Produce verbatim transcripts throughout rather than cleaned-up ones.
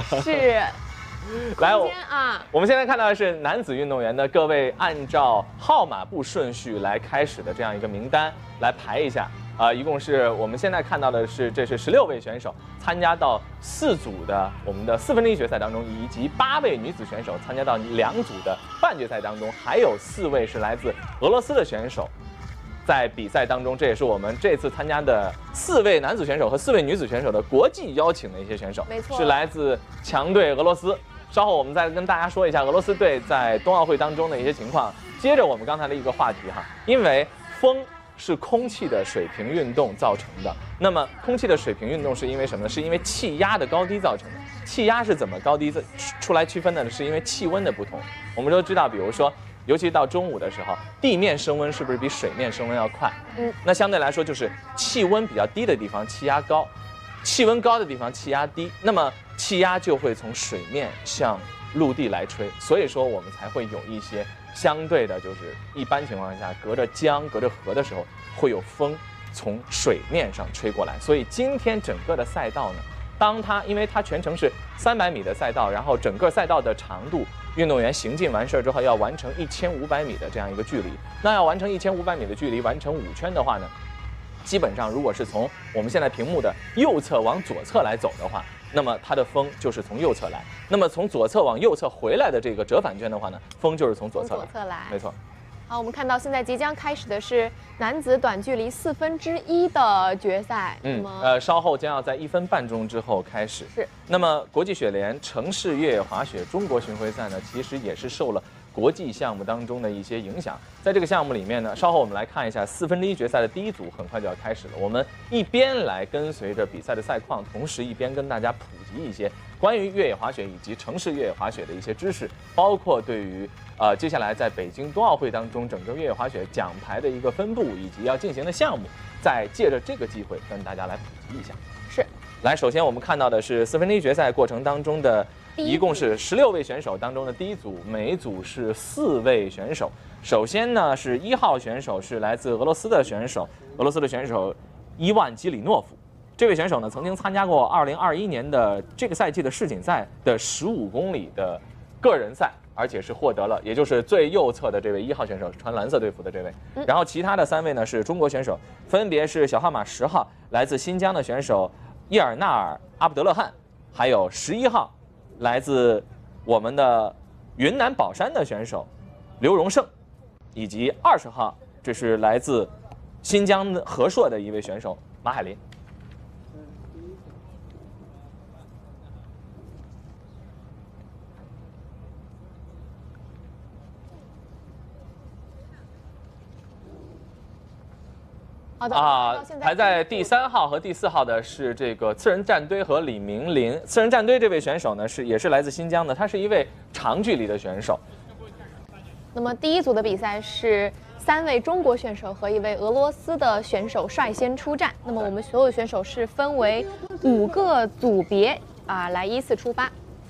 是。 来，我啊， 我们现在看到的是男子运动员的各位按照号码布顺序来开始的这样一个名单来排一下。啊、呃，一共是我们现在看到的是，这是十六位选手参加到四组的我们的四分之一决赛当中，以及八位女子选手参加到两组的半决赛当中，还有四位是来自俄罗斯的选手。在比赛当中，这也是我们这次参加的四位男子选手和四位女子选手的国际邀请的一些选手， 没错， 是来自强队俄罗斯。稍后我们再跟大家说一下俄罗斯队在冬奥会当中的一些情况。接着我们刚才的一个话题哈，因为风是空气的水平运动造成的。那么空气的水平运动是因为什么呢？是因为气压的高低造成的。气压是怎么高低出来区分的呢？是因为气温的不同。我们都知道，比如说，尤其到中午的时候，地面升温是不是比水面升温要快？嗯，那相对来说就是气温比较低的地方气压高，气温高的地方气压低，那么气压就会从水面向陆地来吹，所以说我们才会有一些相对的，就是一般情况下隔着江隔着河的时候会有风从水面上吹过来。所以今天整个的赛道呢，当它因为它全程是三百米的赛道，然后整个赛道的长度，运动员行进完事之后要完成一千五百米的这样一个距离。那要完成一千五百米的距离，完成五圈的话呢，基本上如果是从我们现在屏幕的右侧往左侧来走的话，那么它的风就是从右侧来。那么从左侧往右侧回来的这个折返圈的话呢，风就是从左侧来。 从左侧来， 没错。 好，我们看到现在即将开始的是男子短距离四分之一的决赛。 嗯，呃，稍后将要在一分半钟之后开始。 是。 那么国际雪联城市越野滑雪中国巡回赛呢，其实也是受了国际项目当中的一些影响。在这个项目里面呢，稍后我们来看一下四分之一决赛的第一组很快就要开始了。我们一边来跟随着比赛的赛况，同时一边跟大家普及一些关于越野滑雪以及城市越野滑雪的一些知识，包括对于呃接下来在北京冬奥会当中整个越野滑雪奖牌的一个分布以及要进行的项目，再借着这个机会跟大家来普及一下。 是。 来，首先我们看到的是四分之一决赛过程当中的。一共是十六位选手当中的第一组，每组是四位选手。首先呢，是一号选手是来自俄罗斯的选手，俄罗斯的选手伊万基里诺夫。这位选手呢，曾经参加过二零二一年的这个赛季的世锦赛的十五公里的个人赛，而且是获得了，也就是最右侧的这位一号选手，穿蓝色队服的这位。然后其他的三位呢是中国选手，分别是小号码十号来自新疆的选手叶尔纳尔阿卜德勒汗，还有十一号。来自我们的云南保山的选手刘荣胜，以及二十号，这是来自新疆的和硕的一位选手马海林。啊，排在第三号和第四号的是这个次仁战堆和李明林。次仁战堆这位选手呢，是也是来自新疆的，他是一位长距离的选手。 那么第一组的比赛是三位中国选手和一位俄罗斯的选手率先出战。那么我们所有选手是分为五个组别啊，来依次出发。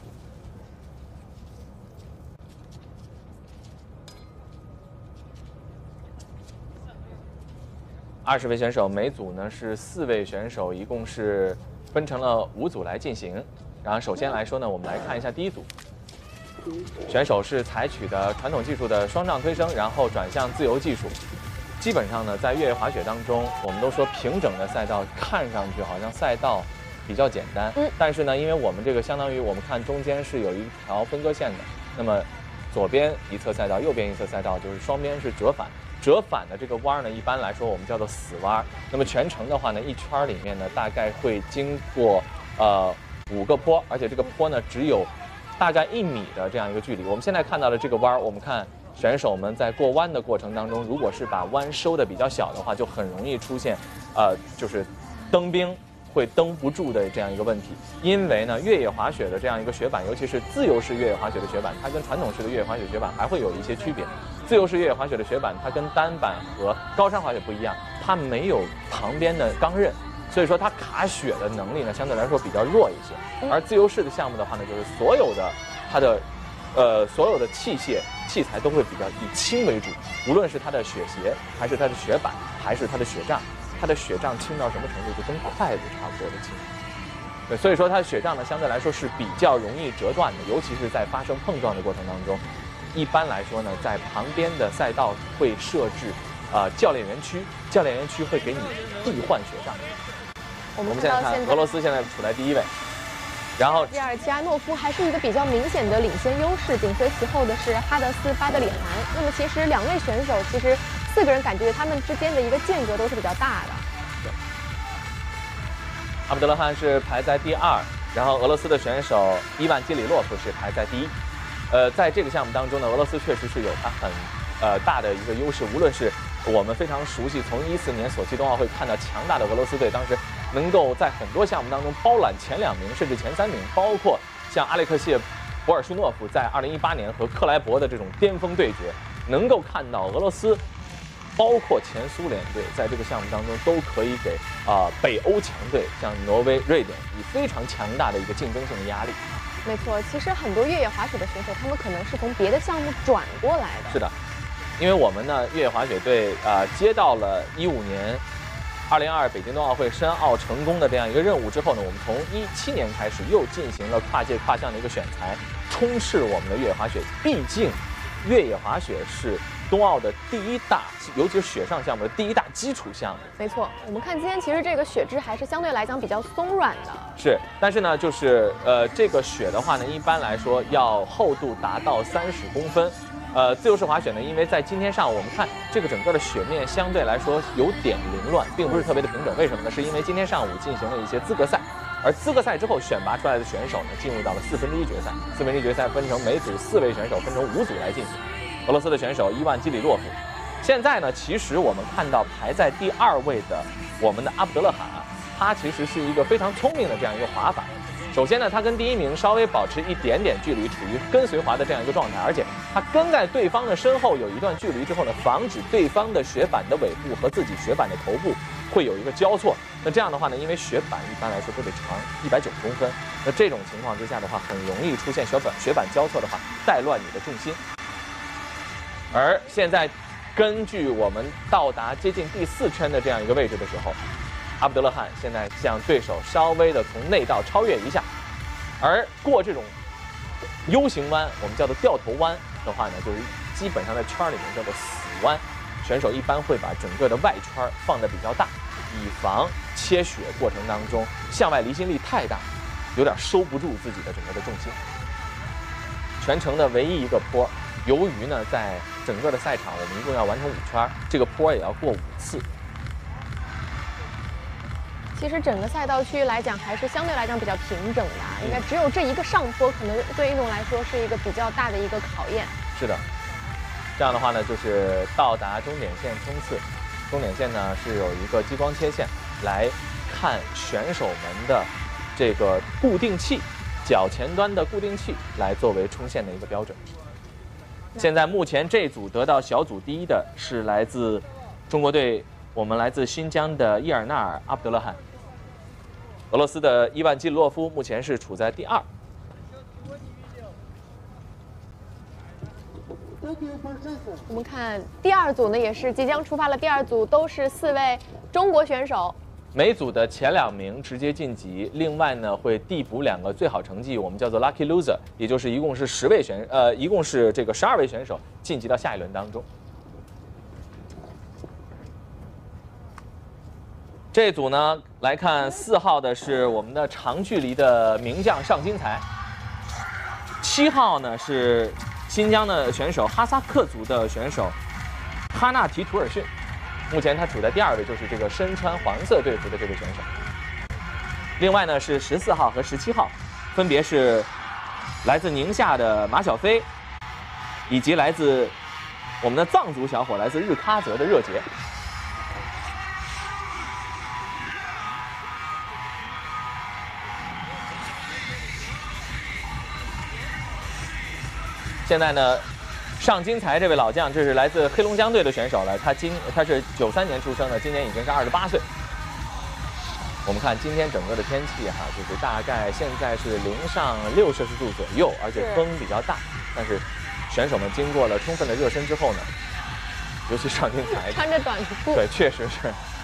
二十位选手，每组呢是四位选手，一共是分成了五组来进行。然后首先来说呢，我们来看一下第一组，选手是采取的传统技术的双杖推升，然后转向自由技术。基本上呢，在越野滑雪当中，我们都说平整的赛道看上去好像赛道比较简单，嗯，但是呢，因为我们这个相当于我们看中间是有一条分割线的，那么左边一侧赛道，右边一侧赛道就是双边是折返。折返的这个弯呢，一般来说我们叫做死弯。那么全程的话呢，一圈里面呢，大概会经过呃五个坡，而且这个坡呢只有大概一米的这样一个距离。我们现在看到的这个弯，我们看选手们在过弯的过程当中，如果是把弯收的比较小的话，就很容易出现呃就是蹬冰会蹬不住的这样一个问题。因为呢，越野滑雪的这样一个雪板，尤其是自由式越野滑雪的雪板，它跟传统式的越野滑雪雪板还会有一些区别。自由式越野滑雪的雪板，它跟单板和高山滑雪不一样，它没有旁边的钢刃，所以说它卡雪的能力呢相对来说比较弱一些。而自由式的项目的话呢，就是所有的它的呃所有的器械器材都会比较以轻为主，无论是它的雪鞋，还是它的雪板，还是它的雪杖，它的雪杖轻到什么程度，就跟筷子差不多的轻。 对，所以说它的雪杖呢相对来说是比较容易折断的，尤其是在发生碰撞的过程当中。一般来说呢，在旁边的赛道会设置呃教练员区，教练员区会给你替换雪杖。 我们我们现在看俄罗斯现在处在第一位。 然后， 第二，齐亚诺夫还是一个比较明显的领先优势，紧随其后的是哈德斯巴德里汗。那么其实两位选手，其实四个人感觉他们之间的一个间隔都是比较大的。 对，阿卜德勒汗是排在第二，然后俄罗斯的选手伊万基里洛夫是排在第一。呃，在这个项目当中呢，俄罗斯确实是有它很呃大的一个优势，无论是我们非常熟悉从一四年索契冬奥会看到强大的俄罗斯队，当时。 能够在很多项目当中包揽前两名甚至前三名，包括像阿列克谢·博尔舒诺夫在二零一八年和克莱伯的这种巅峰对决，能够看到俄罗斯，包括前苏联队在这个项目当中都可以给啊、呃、北欧强队像挪威、瑞典以非常强大的一个竞争性的压力。 没错，其实很多越野滑雪的选手，他们可能是从别的项目转过来的。 是的，因为我们呢越野滑雪队啊、呃、接到了一五年。 二零二二北京冬奥会申奥成功的这样一个任务之后呢，我们从一七年开始又进行了跨界跨项的一个选材，充斥我们的越野滑雪。毕竟，越野滑雪是冬奥的第一大，尤其是雪上项目的第一大基础项目。 没错，我们看今天其实这个雪质还是相对来讲比较松软的。 是，但是呢，就是呃，这个雪的话呢，一般来说要厚度达到三十公分。 呃，自由式滑雪呢，因为在今天上午我们看这个整个的雪面相对来说有点凌乱，并不是特别的平整。为什么呢？是因为今天上午进行了一些资格赛，而资格赛之后选拔出来的选手呢，进入到了四分之一决赛。四分之一决赛分成每组四位选手，分成五组来进行。俄罗斯的选手伊万基里洛夫，现在呢，其实我们看到排在第二位的我们的阿卜德勒汗，他其实是一个非常聪明的这样一个滑法。 首先呢，他跟第一名稍微保持一点点距离，处于跟随滑的这样一个状态，而且他跟在对方的身后有一段距离之后呢，防止对方的雪板的尾部和自己雪板的头部会有一个交错。那这样的话呢，因为雪板一般来说都得长一百九十公分，那这种情况之下的话，很容易出现雪板雪板交错的话，带乱你的重心。而现在，根据我们到达接近第四圈的这样一个位置的时候。 阿卜德勒汗现在向对手稍微的从内道超越一下，而过这种 U 型弯，我们叫做掉头弯的话呢，就是基本上在圈里面叫做死弯。选手一般会把整个的外圈放得比较大，以防切雪过程当中向外离心力太大，有点收不住自己的整个的重心。全程的唯一一个坡，由于呢在整个的赛场我们一共要完成五圈，这个坡也要过五次。 其实整个赛道区域来讲，还是相对来讲比较平整的，应该只有这一个上坡，可能对运动来说是一个比较大的一个考验。 是的，这样的话呢，就是到达终点线冲刺，终点线呢是有一个激光切线来看选手们的这个固定器，脚前端的固定器来作为冲线的一个标准。现在目前这组得到小组第一的是来自中国队，我们来自新疆的伊尔纳尔·阿卜德勒汗。 俄罗斯的伊万基里洛夫目前是处在第二。 我们看第二组呢，也是即将出发了。第二组都是四位中国选手， 每组的前两名直接晋级，另外呢会递补两个最好成绩，我们叫做 lucky loser， 也就是一共是十位选呃，一共是这个十二位选手晋级到下一轮当中。 这组呢，来看四号的是我们的长距离的名将尚金才，七号呢是新疆的选手哈萨克族的选手哈纳提图尔逊，目前他处在第二位，就是这个身穿黄色队服的这位选手。另外呢是十四号和十七号，分别是来自宁夏的马小飞，以及来自我们的藏族小伙来自日喀则的热杰。 现在呢，尚金才这位老将，这是来自黑龙江队的选手了。他今他是九三年出生的，今年已经是二十八岁。我们看今天整个的天气哈，就是大概现在是零上六摄氏度左右，而且风比较大。但是选手们经过了充分的热身之后呢，尤其尚金才穿着短裤， 对，确实是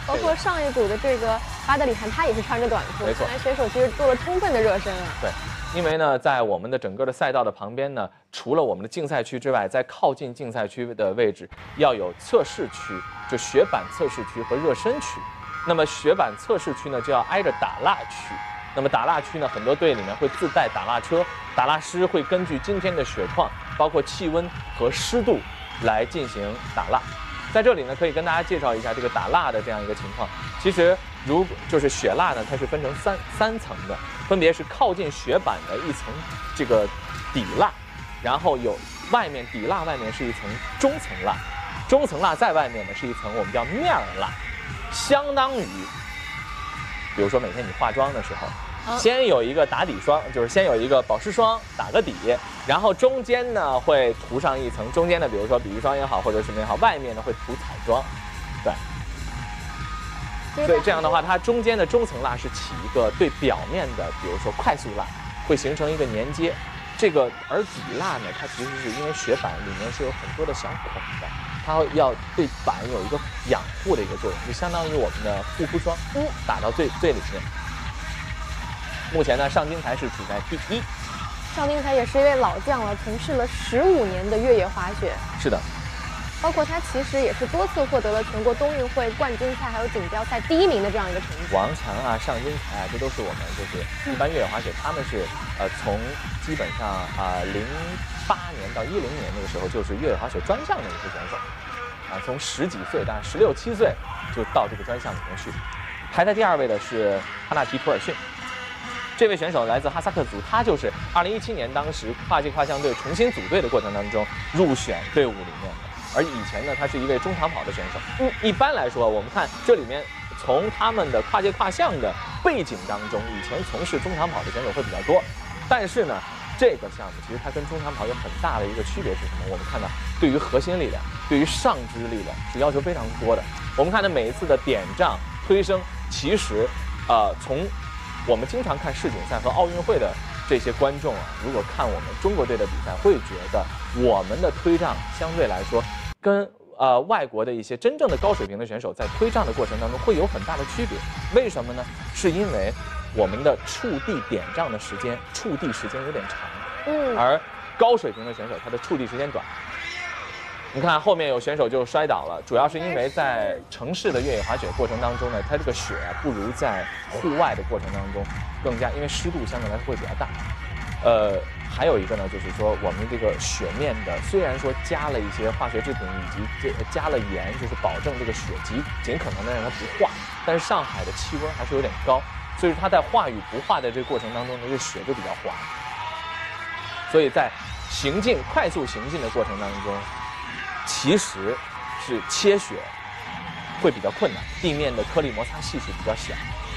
包括上一组的这个巴德里涵，他也是穿着短裤。 没错， 看来选手其实做了充分的热身啊。 对。因为呢，在我们的整个的赛道的旁边呢，除了我们的竞赛区之外，在靠近竞赛区的位置要有测试区，就雪板测试区和热身区。那么雪板测试区呢，就要挨着打蜡区。那么打蜡区呢，很多队里面会自带打蜡车，打蜡师会根据今天的雪况，包括气温和湿度来进行打蜡。在这里呢，可以跟大家介绍一下这个打蜡的这样一个情况。其实，如果就是雪蜡呢，它是分成三三层的，分别是靠近雪板的一层这个底蜡，然后有外面底蜡外面是一层中层蜡，中层蜡在外面呢是一层我们叫面儿蜡，相当于，比如说每天你化妆的时候。先有一个打底霜，就是先有一个保湿霜打个底，然后中间呢会涂上一层，中间的比如说 B B 霜也好或者什么也好，外面呢会涂彩妆，对。所以这样的话，它中间的中层蜡是起一个对表面的，比如说快速蜡，会形成一个连接。这个而底蜡呢，它其实是因为雪板里面是有很多的小孔的，它要对板有一个养护的一个作用，就相当于我们的护肤霜，嗯，打到最最里面。目前呢，尚金才是处在第一。 尚金才也是一位老将了，从事了十五年的越野滑雪。 是的， 包括他其实也是多次获得了全国冬运会冠军赛还有锦标赛第一名的这样一个成绩。 王强啊，尚金才啊，这都是我们就是一般越野滑雪，他们是呃从基本上啊零八年到一零年那个时候就是越野滑雪专项的一些选手，啊从十几岁，大概十六七岁就到这个专项里面去。排在第二位的是哈纳提·图尔逊。这位选手来自哈萨克族，他就是二零一七年当时跨界跨项队重新组队的过程当中入选队伍里面的。而以前呢，他是一位中长跑的选手。嗯，一般来说，我们看这里面从他们的跨界跨项的背景当中，以前从事中长跑的选手会比较多。但是呢，这个项目其实它跟中长跑有很大的一个区别是什么？我们看到对于核心力量，对于上肢力量是要求非常多的。我们看到每一次的点障、推升，其实呃从我们经常看世锦赛和奥运会的这些观众啊，如果看我们中国队的比赛，会觉得我们的推障相对来说，跟呃外国的一些真正的高水平的选手在推障的过程当中会有很大的区别。为什么呢？是因为我们的触地点障的时间，触地时间有点长，嗯，而高水平的选手他的触地时间短。你看后面有选手就摔倒了，主要是因为在城市的越野滑雪过程当中呢，它这个雪啊不如在户外的过程当中更加，因为湿度相对来说会比较大。呃，还有一个呢，就是说我们这个雪面的，虽然说加了一些化学制品以及这加了盐，就是保证这个雪尽尽可能的让它不化，但是上海的气温还是有点高，所以它在化与不化的这个过程当中呢，这雪就比较滑。所以在行进快速行进的过程当中，其实是切雪会比较困难，地面的颗粒摩擦系数比较小。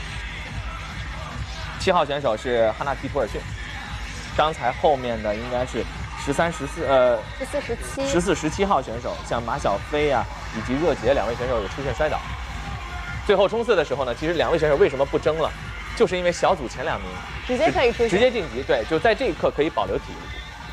七号选手是哈纳提·图尔逊，刚才后面的应该是十三、十四，呃， 十四、十七， 十四、十七号选手，像马小飞啊以及热杰两位选手也出现摔倒。最后冲刺的时候呢，其实两位选手为什么不争了？就是因为小组前两名直接可以出现， 直接晋级，对，就在这一刻可以保留体力。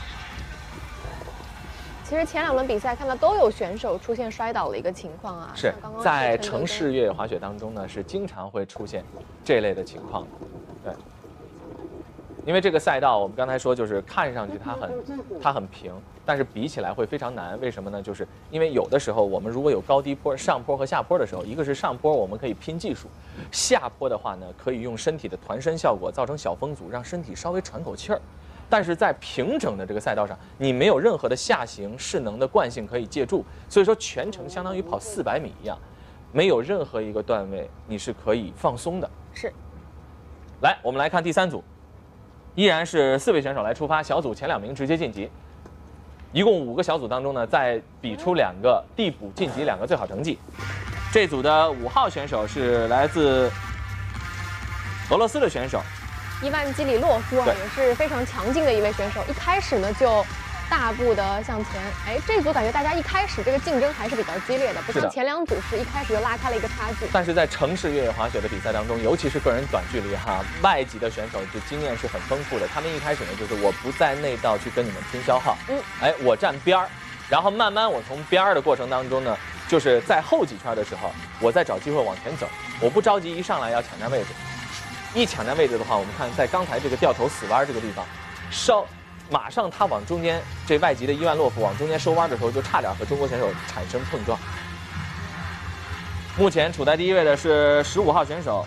其实前两轮比赛看到都有选手出现摔倒的一个情况啊， 是在城市越野滑雪当中呢，是经常会出现这类的情况，对。因为这个赛道我们刚才说就是看上去它很它很平，但是比起来会非常难。为什么呢？就是因为有的时候我们如果有高低坡、上坡和下坡的时候，一个是上坡我们可以拼技术，下坡的话呢可以用身体的团身效果造成小风阻，让身体稍微喘口气儿。但是在平整的这个赛道上，你没有任何的下行势能的惯性可以借助，所以说全程相当于跑四百米一样，没有任何一个段位你是可以放松的。 是。 来，我们来看第三组，依然是四位选手来出发，小组前两名直接晋级。一共五个小组当中呢，再比出两个递补晋级两个最好成绩。这组的五号选手是来自俄罗斯的选手。 伊万基里洛夫啊，也是非常强劲的一位选手。一开始呢就大步的向前，哎，这组感觉大家一开始这个竞争还是比较激烈的，不像前两组是一开始就拉开了一个差距。 但是在城市越野滑雪的比赛当中，尤其是个人短距离哈，外籍的选手就经验是很丰富的。他们一开始呢就是我不在内道去跟你们拼消耗，嗯，哎，我站边儿，然后慢慢我从边儿的过程当中呢就是在后几圈的时候，我在找机会往前走，我不着急一上来要抢占位置。一抢占位置的话，我们看在刚才这个掉头死弯这个地方，稍马上他往中间，这外籍的伊万洛夫往中间收弯的时候，就差点和中国选手产生碰撞。目前处在第一位的是十五号选手。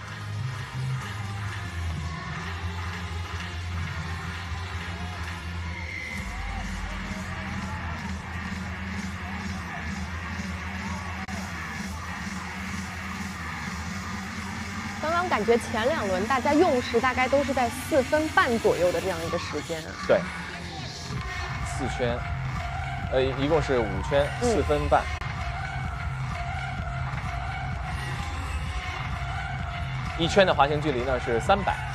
刚刚感觉前两轮大家用时大概都是在四分半左右的这样一个时间啊。 对，四圈，呃，一共是五圈，四分半。一圈的滑行距离呢是三百。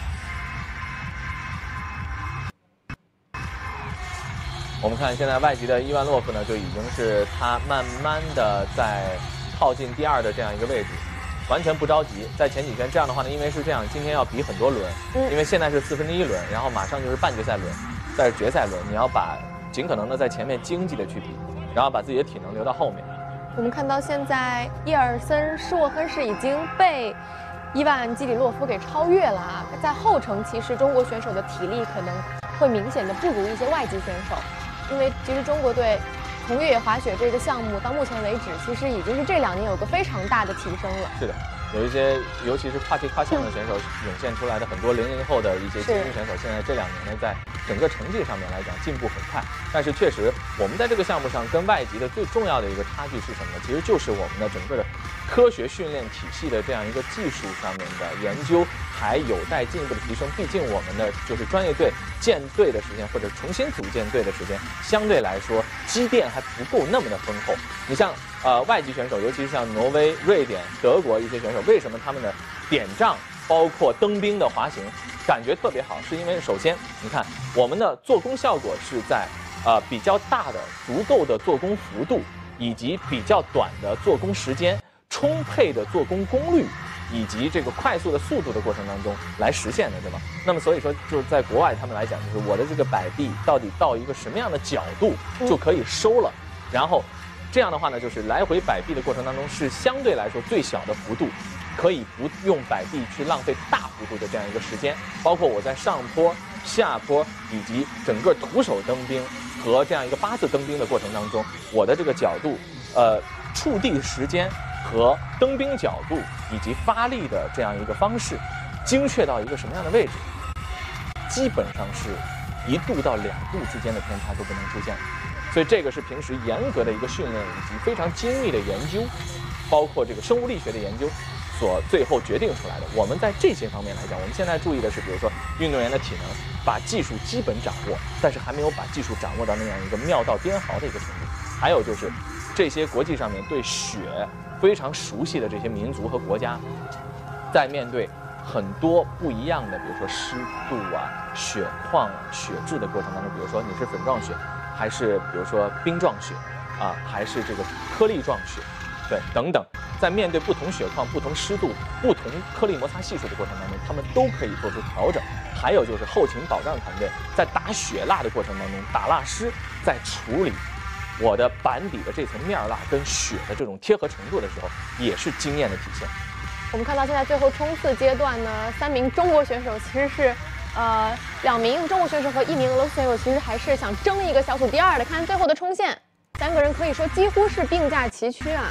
我们看现在外籍的伊万洛夫呢，就已经是他慢慢的在靠近第二的这样一个位置。完全不着急，在前几圈这样的话呢，因为是这样，今天要比很多轮，嗯、因为现在是四分之一轮，然后马上就是半决赛轮，再是决赛轮，你要把尽可能的在前面经济的去比，然后把自己的体能留到后面。 我们看到现在伊尔森施沃亨是已经被伊万基里洛夫给超越了啊，在后程其实中国选手的体力可能会明显的不如一些外籍选手，因为其实中国队从越野滑雪这个项目到目前为止，其实已经是这两年有个非常大的提升了。 是的，有一些尤其是跨界跨项的选手涌现出来的很多零零后的一些精英选手，现在这两年呢，在整个成绩上面来讲进步很快。但是确实，我们在这个项目上跟外籍的最重要的一个差距是什么呢？其实就是我们的整个的科学训练体系的这样一个技术上面的研究还有待进一步的提升。毕竟我们的就是专业队建队的时间或者重新组建队的时间，相对来说积淀还不够那么的丰厚。你像呃外籍选手，尤其是像挪威、瑞典、德国一些选手，为什么他们的点障包括蹬冰的滑行感觉特别好？是因为首先你看我们的做工效果是在呃比较大的足够的做工幅度以及比较短的做工时间、充沛的做工功率以及这个快速的速度的过程当中来实现的，对吧？那么所以说就是在国外他们来讲，就是我的这个摆臂到底到一个什么样的角度就可以收了，然后这样的话呢，就是来回摆臂的过程当中是相对来说最小的幅度，可以不用摆臂去浪费大幅度的这样一个时间，包括我在上坡、下坡以及整个徒手蹬冰和这样一个八字蹬冰的过程当中，我的这个角度、呃触地时间和蹬冰角度以及发力的这样一个方式，精确到一个什么样的位置，基本上是一度到两度之间的偏差都不能出现。所以这个是平时严格的一个训练以及非常精密的研究，包括这个生物力学的研究所最后决定出来的。我们在这些方面来讲，我们现在注意的是，比如说运动员的体能，把技术基本掌握，但是还没有把技术掌握到那样一个妙到颠毫的一个程度。还有就是这些国际上面对雪非常熟悉的这些民族和国家，在面对很多不一样的，比如说湿度啊、雪况啊、雪质的过程当中，比如说你是粉状雪，还是比如说冰状雪，啊，还是这个颗粒状雪，对，等等，在面对不同雪况、不同湿度、不同颗粒摩擦系数的过程当中，他们都可以做出调整。还有就是后勤保障团队在打雪蜡的过程当中，打蜡师在处理我的板底的这层面蜡跟雪的这种贴合程度的时候，也是经验的体现。 我们看到现在最后冲刺阶段呢，三名中国选手其实是，呃，两名中国选手和一名俄罗斯选手其实还是想争一个小组第二的。看最后的冲线，三个人可以说几乎是并驾齐驱啊。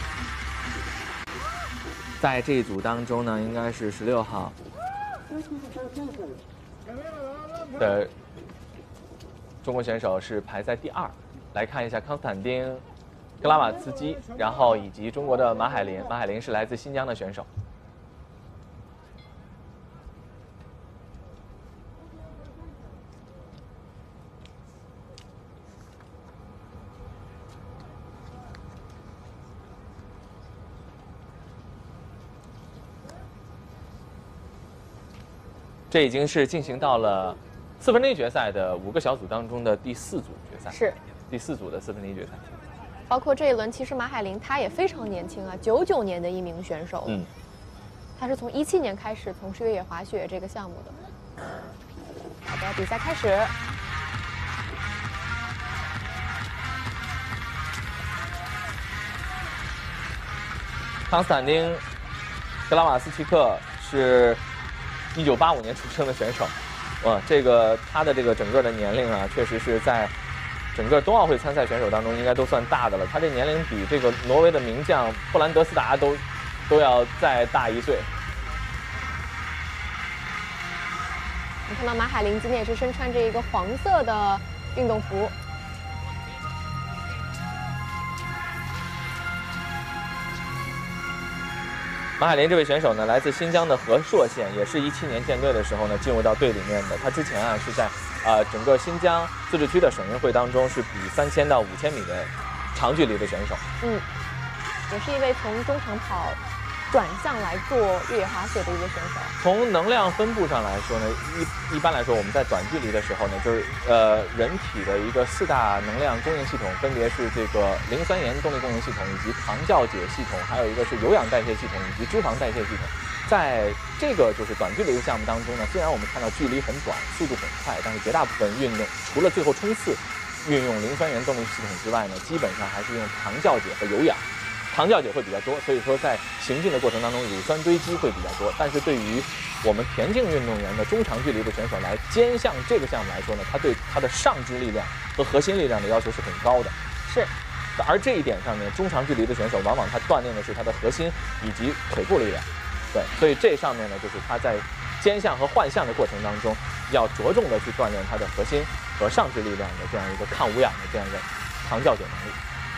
在这一组当中呢，应该是十六号的中国选手是排在第二。来看一下康斯坦丁·格拉瓦茨基，然后以及中国的马海林。马海林是来自新疆的选手。这已经是进行到了四分之一决赛的五个小组当中的第四组决赛。 是。 第四组的四分之一决赛， 包括这一轮，其实马海林他也非常年轻啊，九九年的一名选手，嗯，他是从一七年开始从事越野滑雪这个项目的。好的，比赛开始。 康斯坦丁·格拉瓦斯奇克是一九八五年出生的选手，哇，这个他的这个整个的年龄啊，确实是在整个冬奥会参赛选手当中应该都算大的了。他这年龄比这个挪威的名将布兰德斯达都都要再大一岁。 我们看到马海林今天也是身穿着一个黄色的运动服。 马海林这位选手呢，来自新疆的和硕县，也是一七年建队的时候呢进入到队里面的。他之前啊是在呃整个新疆自治区的省运会当中是比三千到五千米的长距离的选手。 嗯，也是一位从中长跑转向来做越野滑雪的一位选手。 从能量分布上来说呢，一一般来说我们在短距离的时候呢，就是呃人体的一个四大能量供应系统，分别是这个磷酸盐动力供应系统，以及糖酵解系统，还有一个是有氧代谢系统以及脂肪代谢系统。在这个就是短距离的项目当中呢，虽然我们看到距离很短，速度很快，但是绝大部分运动除了最后冲刺运用磷酸盐动力系统之外呢，基本上还是用糖酵解和有氧。糖酵解会比较多，所以说在行进的过程当中，乳酸堆积会比较多。但是对于我们田径运动员的中长距离的选手来肩项这个项目来说呢，他对他的上肢力量和核心力量的要求是很高的。 是， 而这一点上面，中长距离的选手往往他锻炼的是他的核心以及腿部力量。对，所以这上面呢，就是他在肩项和换项的过程当中，要着重的去锻炼他的核心和上肢力量的这样一个抗无氧的这样一个糖酵解能力。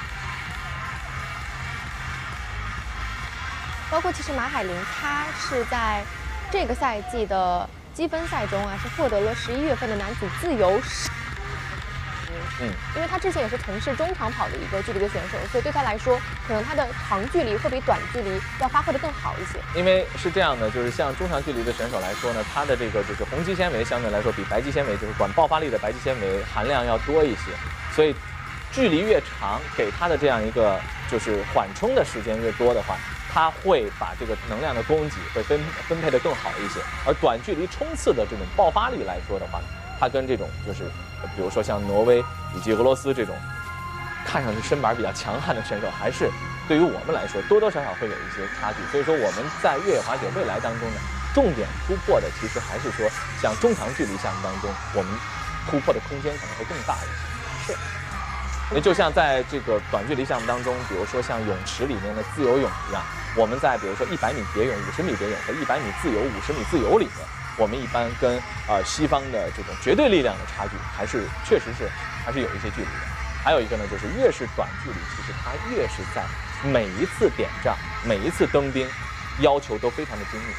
包括其实马海林，他是在这个赛季的积分赛中啊，是获得了十一月份的男子自由十。嗯，因为他之前也是从事中长跑的一个距离的选手，所以对他来说，可能他的长距离会比短距离要发挥的更好一些。 因为是这样的，就是像中长距离的选手来说呢，他的这个就是红肌纤维相对来说比白肌纤维，就是管爆发力的白肌纤维含量要多一些，所以距离越长，给他的这样一个就是缓冲的时间越多的话，他会把这个能量的供给会分分配的更好一些。而短距离冲刺的这种爆发力来说的话，它跟这种就是比如说像挪威以及俄罗斯这种看上去身板比较强悍的选手，还是对于我们来说多多少少会有一些差距。所以说我们在越野滑雪未来当中呢，重点突破的其实还是说像中长距离项目当中，我们突破的空间可能会更大一些。 是。 也就像在这个短距离项目当中，比如说像泳池里面的自由泳一样，我们在比如说一百米蝶泳、五十米蝶泳和一百米自由、五十米自由里面，我们一般跟呃西方的这种绝对力量的差距，还是确实是还是有一些距离的。还有一个呢，就是越是短距离，其实它越是在每一次点障、每一次登冰，要求都非常的精密。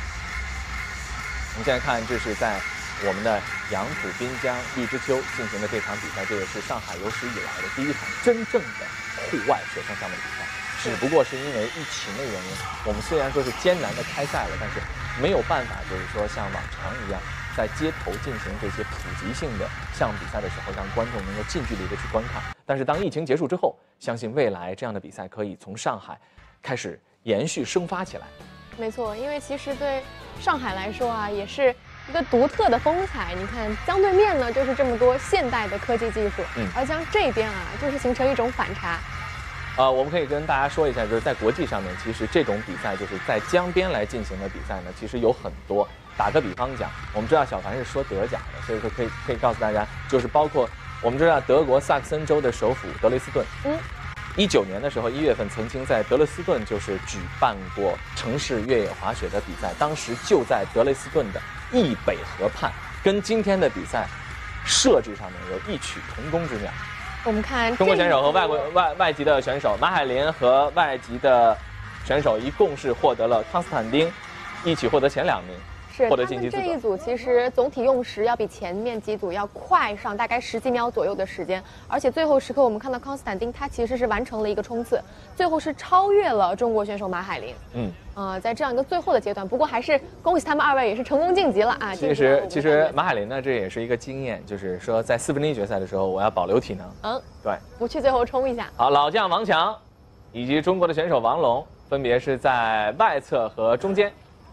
我们现在看，这是在我们的杨浦滨江绿之丘进行的这场比赛，这也是上海有史以来的第一场真正的户外雪上项目比赛。只不过是因为疫情的原因，我们虽然说是艰难的开赛了，但是没有办法，就是说像往常一样，在街头进行这些普及性的项目比赛的时候，让观众能够近距离的去观看。但是当疫情结束之后，相信未来这样的比赛可以从上海开始延续生发起来。 没错，因为其实对上海来说啊，也是一个独特的风采。你看江对面呢，就是这么多现代的科技技术，嗯，而江这边啊，就是形成一种反差。 呃，我们可以跟大家说一下，就是在国际上面，其实这种比赛就是在江边来进行的比赛呢，其实有很多。打个比方讲，我们知道小凡是说德甲的，所以说可以可以告诉大家，就是包括我们知道德国萨克森州的首府德累斯顿，嗯，一九年的时候一月份曾经在德累斯顿就是举办过城市越野滑雪的比赛，当时就在德累斯顿的易北河畔，跟今天的比赛设置上面有异曲同工之妙。 我们看中国选手和外国外外籍的选手马海林和外籍的选手一共是获得了康斯坦丁一起获得前两名，获得晋级资格。 这一组其实总体用时要比前面几组要快上大概十几秒左右的时间，而且最后时刻我们看到康斯坦丁他其实是完成了一个冲刺，最后是超越了中国选手马海林。嗯，呃，在这样一个最后的阶段，不过还是恭喜他们二位也是成功晋级了啊。 其实其实马海林呢，这也是一个经验，就是说在四分之一决赛的时候，我要保留体能。嗯，对， 不去最后冲一下。 好，老将王强以及中国的选手王龙分别是在外侧和中间。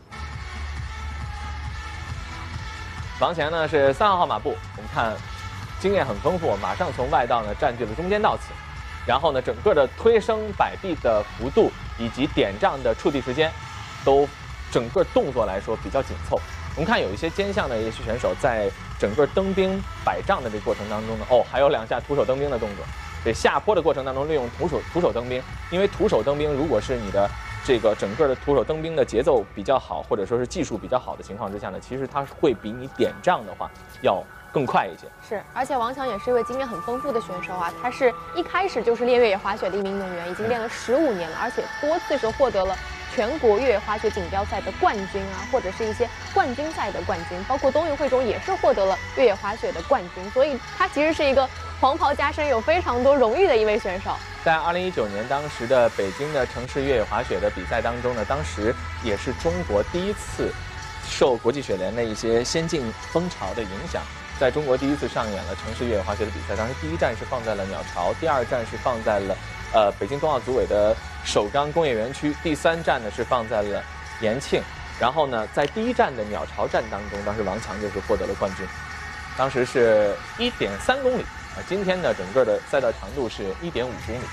王强呢是三号号码布，我们看经验很丰富，马上从外道呢占据了中间道次，然后呢整个的推升摆臂的幅度以及点仗的触地时间，都整个动作来说比较紧凑。我们看有一些肩项的一些选手，在整个登兵摆仗的这个过程当中呢，哦，还有两下徒手登兵的动作。对，下坡的过程当中利用徒手徒手登兵，因为徒手登兵，如果是你的这个整个的徒手登兵的节奏比较好，或者说是技术比较好的情况之下呢，其实它会比你点仗的话要更快一些。 是，而且王强也是一位经验很丰富的选手啊，他是一开始就是练越野滑雪的一名运动员，已经练了十五年了，而且多次是获得了全国越野滑雪锦标赛的冠军啊，或者是一些冠军赛的冠军，包括冬运会中也是获得了越野滑雪的冠军，所以他其实是一个黄袍加身，有非常多荣誉的一位选手。 在二零一九年当时的北京的城市越野滑雪的比赛当中呢，当时也是中国第一次受国际雪联的一些先进风潮的影响，在中国第一次上演了城市越野滑雪的比赛。当时第一站是放在了鸟巢，第二站是放在了呃北京冬奥组委的首钢工业园区，第三站呢是放在了延庆。然后呢，在第一站的鸟巢站当中，当时王强就是获得了冠军，当时是一点三公里。啊，今天呢，整个的赛道长度是一点五公里。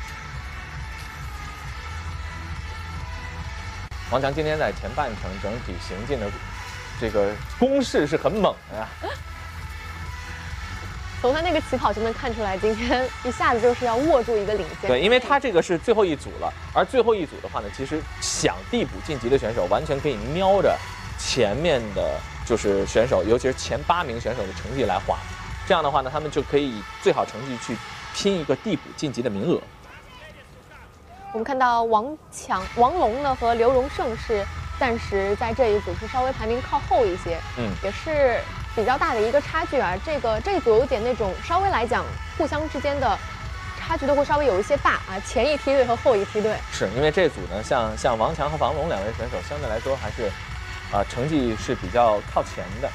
王强今天在前半程整体行进的这个攻势是很猛的呀。 从他那个起跑就能看出来，今天一下子就是要握住一个领先。 对，因为他这个是最后一组了，而最后一组的话呢，其实想递补晋级的选手完全可以瞄着前面的就是选手，尤其是前八名选手的成绩来划。这样的话呢，他们就可以以最好成绩去拼一个递补晋级的名额。 我们看到王强、王龙呢和刘荣胜是暂时在这一组是稍微排名靠后一些，嗯，也是比较大的一个差距啊。这个这一组有点那种稍微来讲，互相之间的差距都会稍微有一些大啊，前一梯队和后一梯队。 是因为这组呢，像像王强和王龙两位选手相对来说还是，啊、呃，成绩是比较靠前的。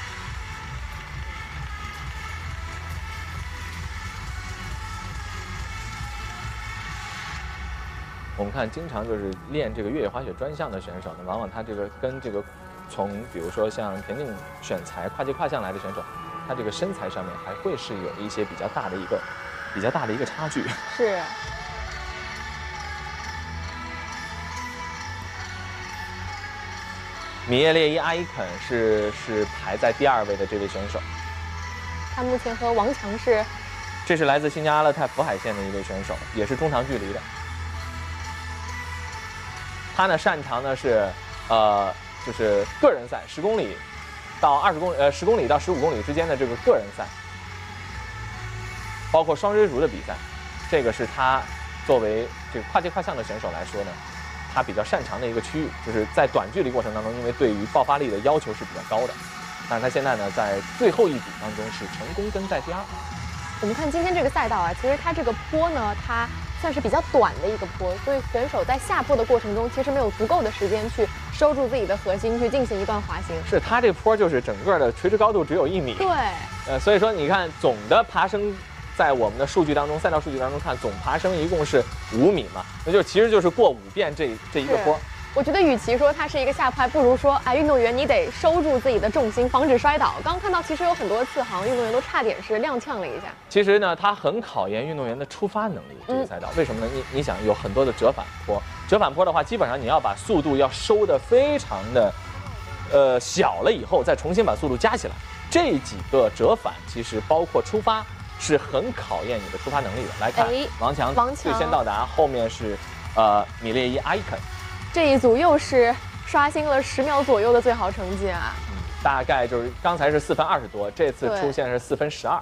我们看，经常就是练这个越野滑雪专项的选手呢，往往他这个跟这个从比如说像田径选材跨界跨项来的选手，他这个身材上面还会是有一些比较大的一个比较大的一个差距。 是。 米叶列伊阿伊肯是是排在第二位的这位选手， 他目前和王强是， 这是来自新疆阿勒泰福海县的一位选手，也是中长距离的。他呢擅长的是，呃，就是个人赛，十公里到二十公里，呃，十公里到十五公里之间的这个个人赛，包括双追逐的比赛，这个是他作为这个跨界跨项的选手来说呢，他比较擅长的一个区域，就是在短距离过程当中，因为对于爆发力的要求是比较高的，但是他现在呢在最后一组当中是成功跟在第二。 我们看今天这个赛道啊，其实它这个坡呢，它算是比较短的一个坡，所以选手在下坡的过程中，其实没有足够的时间去收住自己的核心，去进行一段滑行。 是，它这坡就是整个的垂直高度只有一米。 对。 呃，所以说你看总的爬升，在我们的数据当中，赛道数据当中看，总爬升一共是五米嘛，那就其实就是过五遍这这一个坡。 我觉得与其说它是一个下坡，还不如说，哎，运动员你得收住自己的重心，防止摔倒。刚刚看到，其实有很多次，好像运动员都差点是踉跄了一下。 其实呢，它很考验运动员的出发能力。这个赛道、嗯、为什么呢？你你想有很多的折返坡，折返坡的话，基本上你要把速度要收得非常的，呃，小了以后，再重新把速度加起来。这几个折返其实包括出发，是很考验你的出发能力的。来看，哎、王强最先到达，后面是呃米列伊阿伊肯。 这一组又是刷新了十秒左右的最好成绩啊！ 嗯，大概就是刚才是四分二十多，这次出现是四分十二。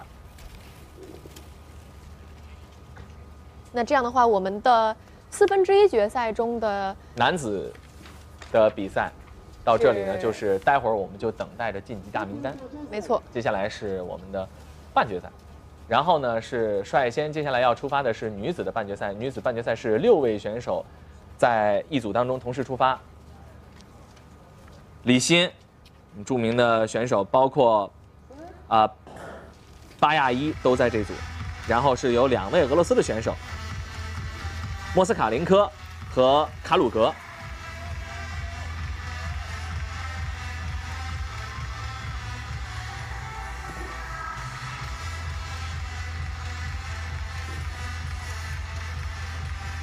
那这样的话，我们的四分之一决赛中的男子的比赛到这里呢，就是待会儿我们就等待着晋级大名单。 没错， 接下来是我们的半决赛，然后呢是率先接下来要出发的是女子的半决赛，女子半决赛是六位选手。在一组当中同时出发，李欣，著名的选手，包括啊、呃、巴亚伊都在这组，然后是有两位俄罗斯的选手，莫斯卡林科和卡鲁格。 像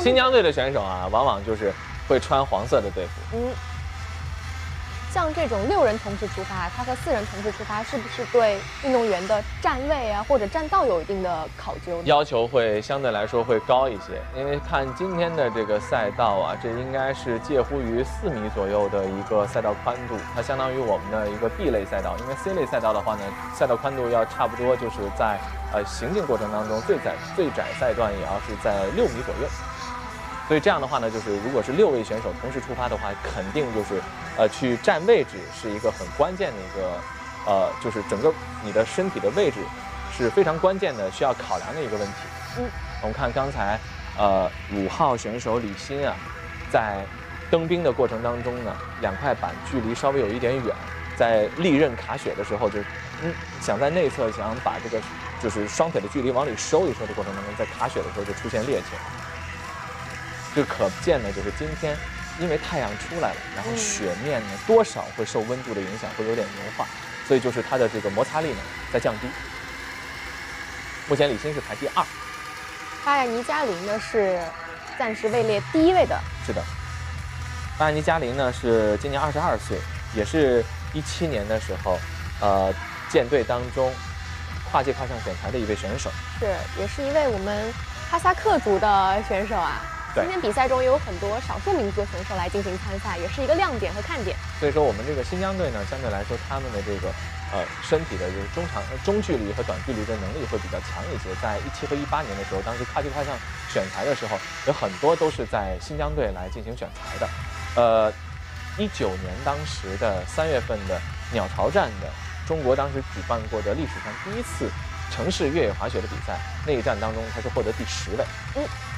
新疆队的选手啊，往往就是会穿黄色的队服。 嗯。像这种六人同时出发，它和四人同时出发，是不是对运动员的站位啊或者站道有一定的考究呢？ 要求会相对来说会高一些，因为看今天的这个赛道啊，这应该是介乎于四米左右的一个赛道宽度，它相当于我们的一个 B 类赛道。因为 C 类赛道的话呢，赛道宽度要差不多就是在呃行进过程当中最窄最窄赛段也要是在六米左右。所以这样的话呢，就是如果是六位选手同时出发的话，肯定就是，呃，去站位置是一个很关键的一个，呃，就是整个你的身体的位置是非常关键的，需要考量的一个问题。嗯，我们看刚才，呃，五号选手李欣啊，在登冰的过程当中呢，两块板距离稍微有一点远，在利刃卡雪的时候就，嗯，想在内侧想把这个就是双腿的距离往里收一收的过程当中，在卡雪的时候就出现趔趄。这可见呢，就是今天，因为太阳出来了，然后雪面呢多少会受温度的影响，会有点融化，所以就是它的这个摩擦力呢在降低。目前李欣是排第二， 巴亚尼加林呢是暂时位列第一位的。 是的，巴亚尼加林呢是今年二十二岁，也是一七年的时候，呃，舰队当中跨界跨项选材的一位选手。 是，也是一位我们哈萨克族的选手啊。今天比赛中也有很多少数民族的选手来进行参赛，也是一个亮点和看点。 所以说，我们这个新疆队呢，相对来说，他们的这个呃身体的就是中长中距离和短距离的能力会比较强一些。在一七和一八年的时候，当时跨界跨项选材的时候，有很多都是在新疆队来进行选材的。呃，一九年当时的三月份的鸟巢站的中国当时举办过的历史上第一次城市越野滑雪的比赛，那一站当中他是获得第十位。嗯。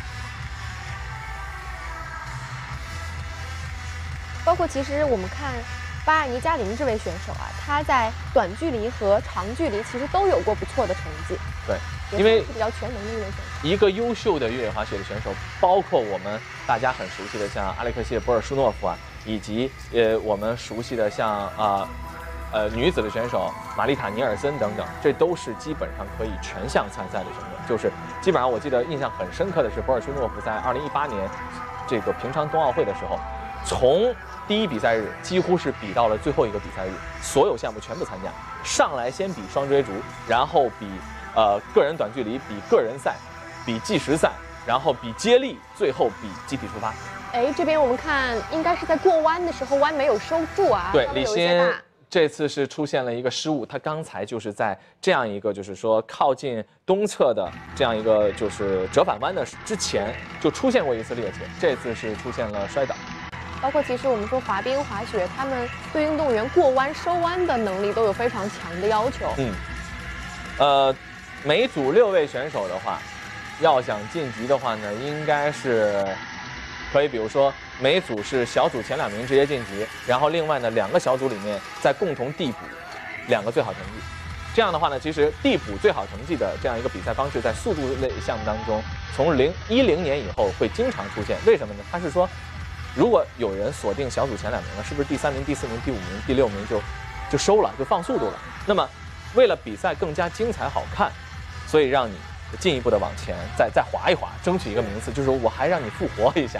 包括其实我们看巴亚尼加林这位选手啊，他在短距离和长距离其实都有过不错的成绩。 对，因为比较全能的一位选手。 一个优秀的越野滑雪的选手，包括我们大家很熟悉的像阿列克谢·博尔舒诺夫啊，以及呃我们熟悉的像啊呃, 呃女子的选手玛丽塔·尼尔森等等，这都是基本上可以全项参赛的选手。就是基本上我记得印象很深刻的是博尔舒诺夫在二零一八年这个平昌冬奥会的时候，从第一比赛日几乎是比到了最后一个比赛日，所有项目全部参加。上来先比双追逐，然后比呃个人短距离，比个人赛，比计时赛，然后比接力，最后比集体出发。 哎，这边我们看应该是在过弯的时候弯没有收住啊。 对，李欣这次是出现了一个失误，他刚才就是在这样一个就是说靠近东侧的这样一个就是折返弯的之前就出现过一次趔趄，这次是出现了摔倒。 包括其实我们说滑冰、滑雪，他们对运动员过弯、收弯的能力都有非常强的要求。 嗯，呃，每组六位选手的话，要想晋级的话呢，应该是可以，比如说每组是小组前两名直接晋级，然后另外呢两个小组里面再共同递补两个最好成绩。这样的话呢，其实递补最好成绩的这样一个比赛方式，在速度类项目当中，从零一零年以后会经常出现。为什么呢？他是说，如果有人锁定小组前两名了，是不是第三名、第四名、第五名、第六名就就收了，就放速度了？那么，为了比赛更加精彩好看，所以让你进一步的往前再再滑一滑，争取一个名次，就是说我还让你复活一下。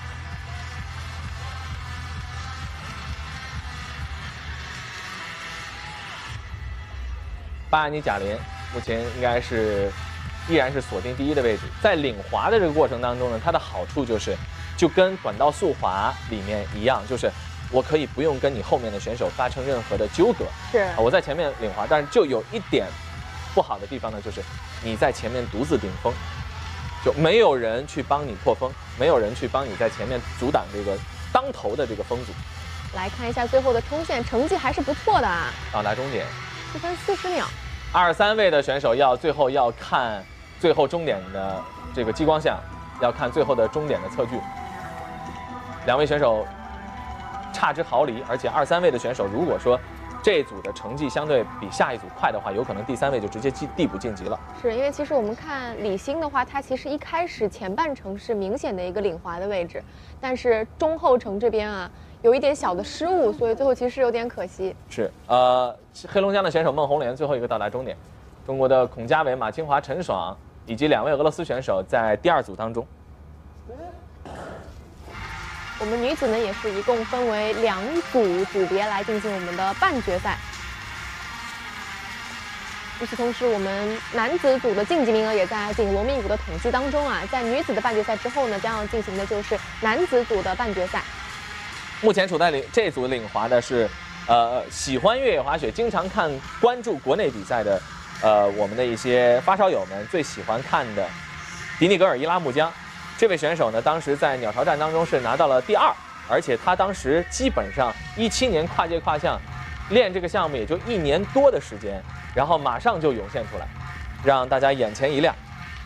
巴亚尼贾林目前应该是依然是锁定第一的位置，在领滑的这个过程当中呢，它的好处就是就跟短道速滑里面一样，就是我可以不用跟你后面的选手发生任何的纠葛。 是， 我在前面领滑，但是就有一点不好的地方呢，就是你在前面独自顶风，就没有人去帮你破风，没有人去帮你在前面阻挡这个当头的这个风阻。 来看一下最后的冲线，成绩还是不错的啊。 到达终点， 一分四十秒。 二三位的选手要最后要看最后终点的这个激光像，要看最后的终点的测距。两位选手差之毫厘，而且二三位的选手如果说这一组的成绩相对比下一组快的话，有可能第三位就直接递补晋级了。 是因为其实我们看李欣的话，他其实一开始前半程是明显的一个领滑的位置，但是中后程这边啊有一点小的失误，所以最后其实有点可惜。 是，呃，黑龙江的选手孟红莲最后一个到达终点，中国的孔佳伟、马清华、陈爽以及两位俄罗斯选手在第二组当中。 我们女子呢也是一共分为两组组别来进行我们的半决赛。与此同时，我们男子组的晋级名额也在紧锣密鼓的统计当中啊。在女子的半决赛之后呢，将要进行的就是男子组的半决赛。 目前处在领这组领滑的是，呃，喜欢越野滑雪、经常看关注国内比赛的，呃，我们的一些发烧友们最喜欢看的迪尼格尔伊拉木江。这位选手呢，当时在鸟巢站当中是拿到了第二，而且他当时基本上一七年跨界跨项练这个项目也就一年多的时间。然后马上就涌现出来，让大家眼前一亮。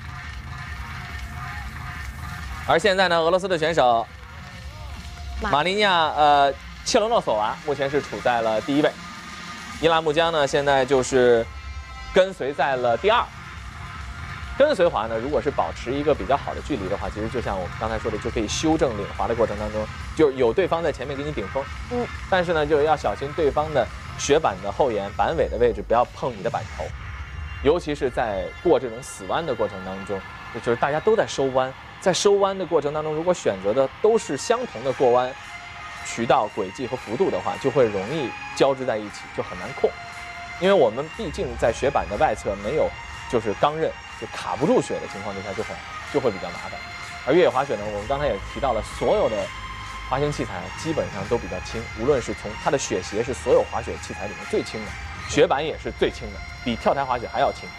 而现在呢，俄罗斯的选手马利亚呃切罗诺索娃目前是处在了第一位，伊拉木江呢现在就是跟随在了第二。跟随滑呢，如果是保持一个比较好的距离的话，其实就像我们刚才说的，就可以修正领滑的过程当中，就有对方在前面给你顶风。嗯，但是呢，就要小心对方的雪板的后沿、板尾的位置不要碰你的板头，尤其是在过这种死弯的过程当中，就是大家都在收弯，在收弯的过程当中，如果选择的都是相同的过弯渠道、轨迹和幅度的话，就会容易交织在一起，就很难控。因为我们毕竟在雪板的外侧没有就是钢刃，就卡不住雪的情况之下，就很就会比较麻烦。而越野滑雪呢，我们刚才也提到了，所有的滑行器材基本上都比较轻，无论是从它的雪鞋是所有滑雪器材里面最轻的，雪板也是最轻的，比跳台滑雪还要轻。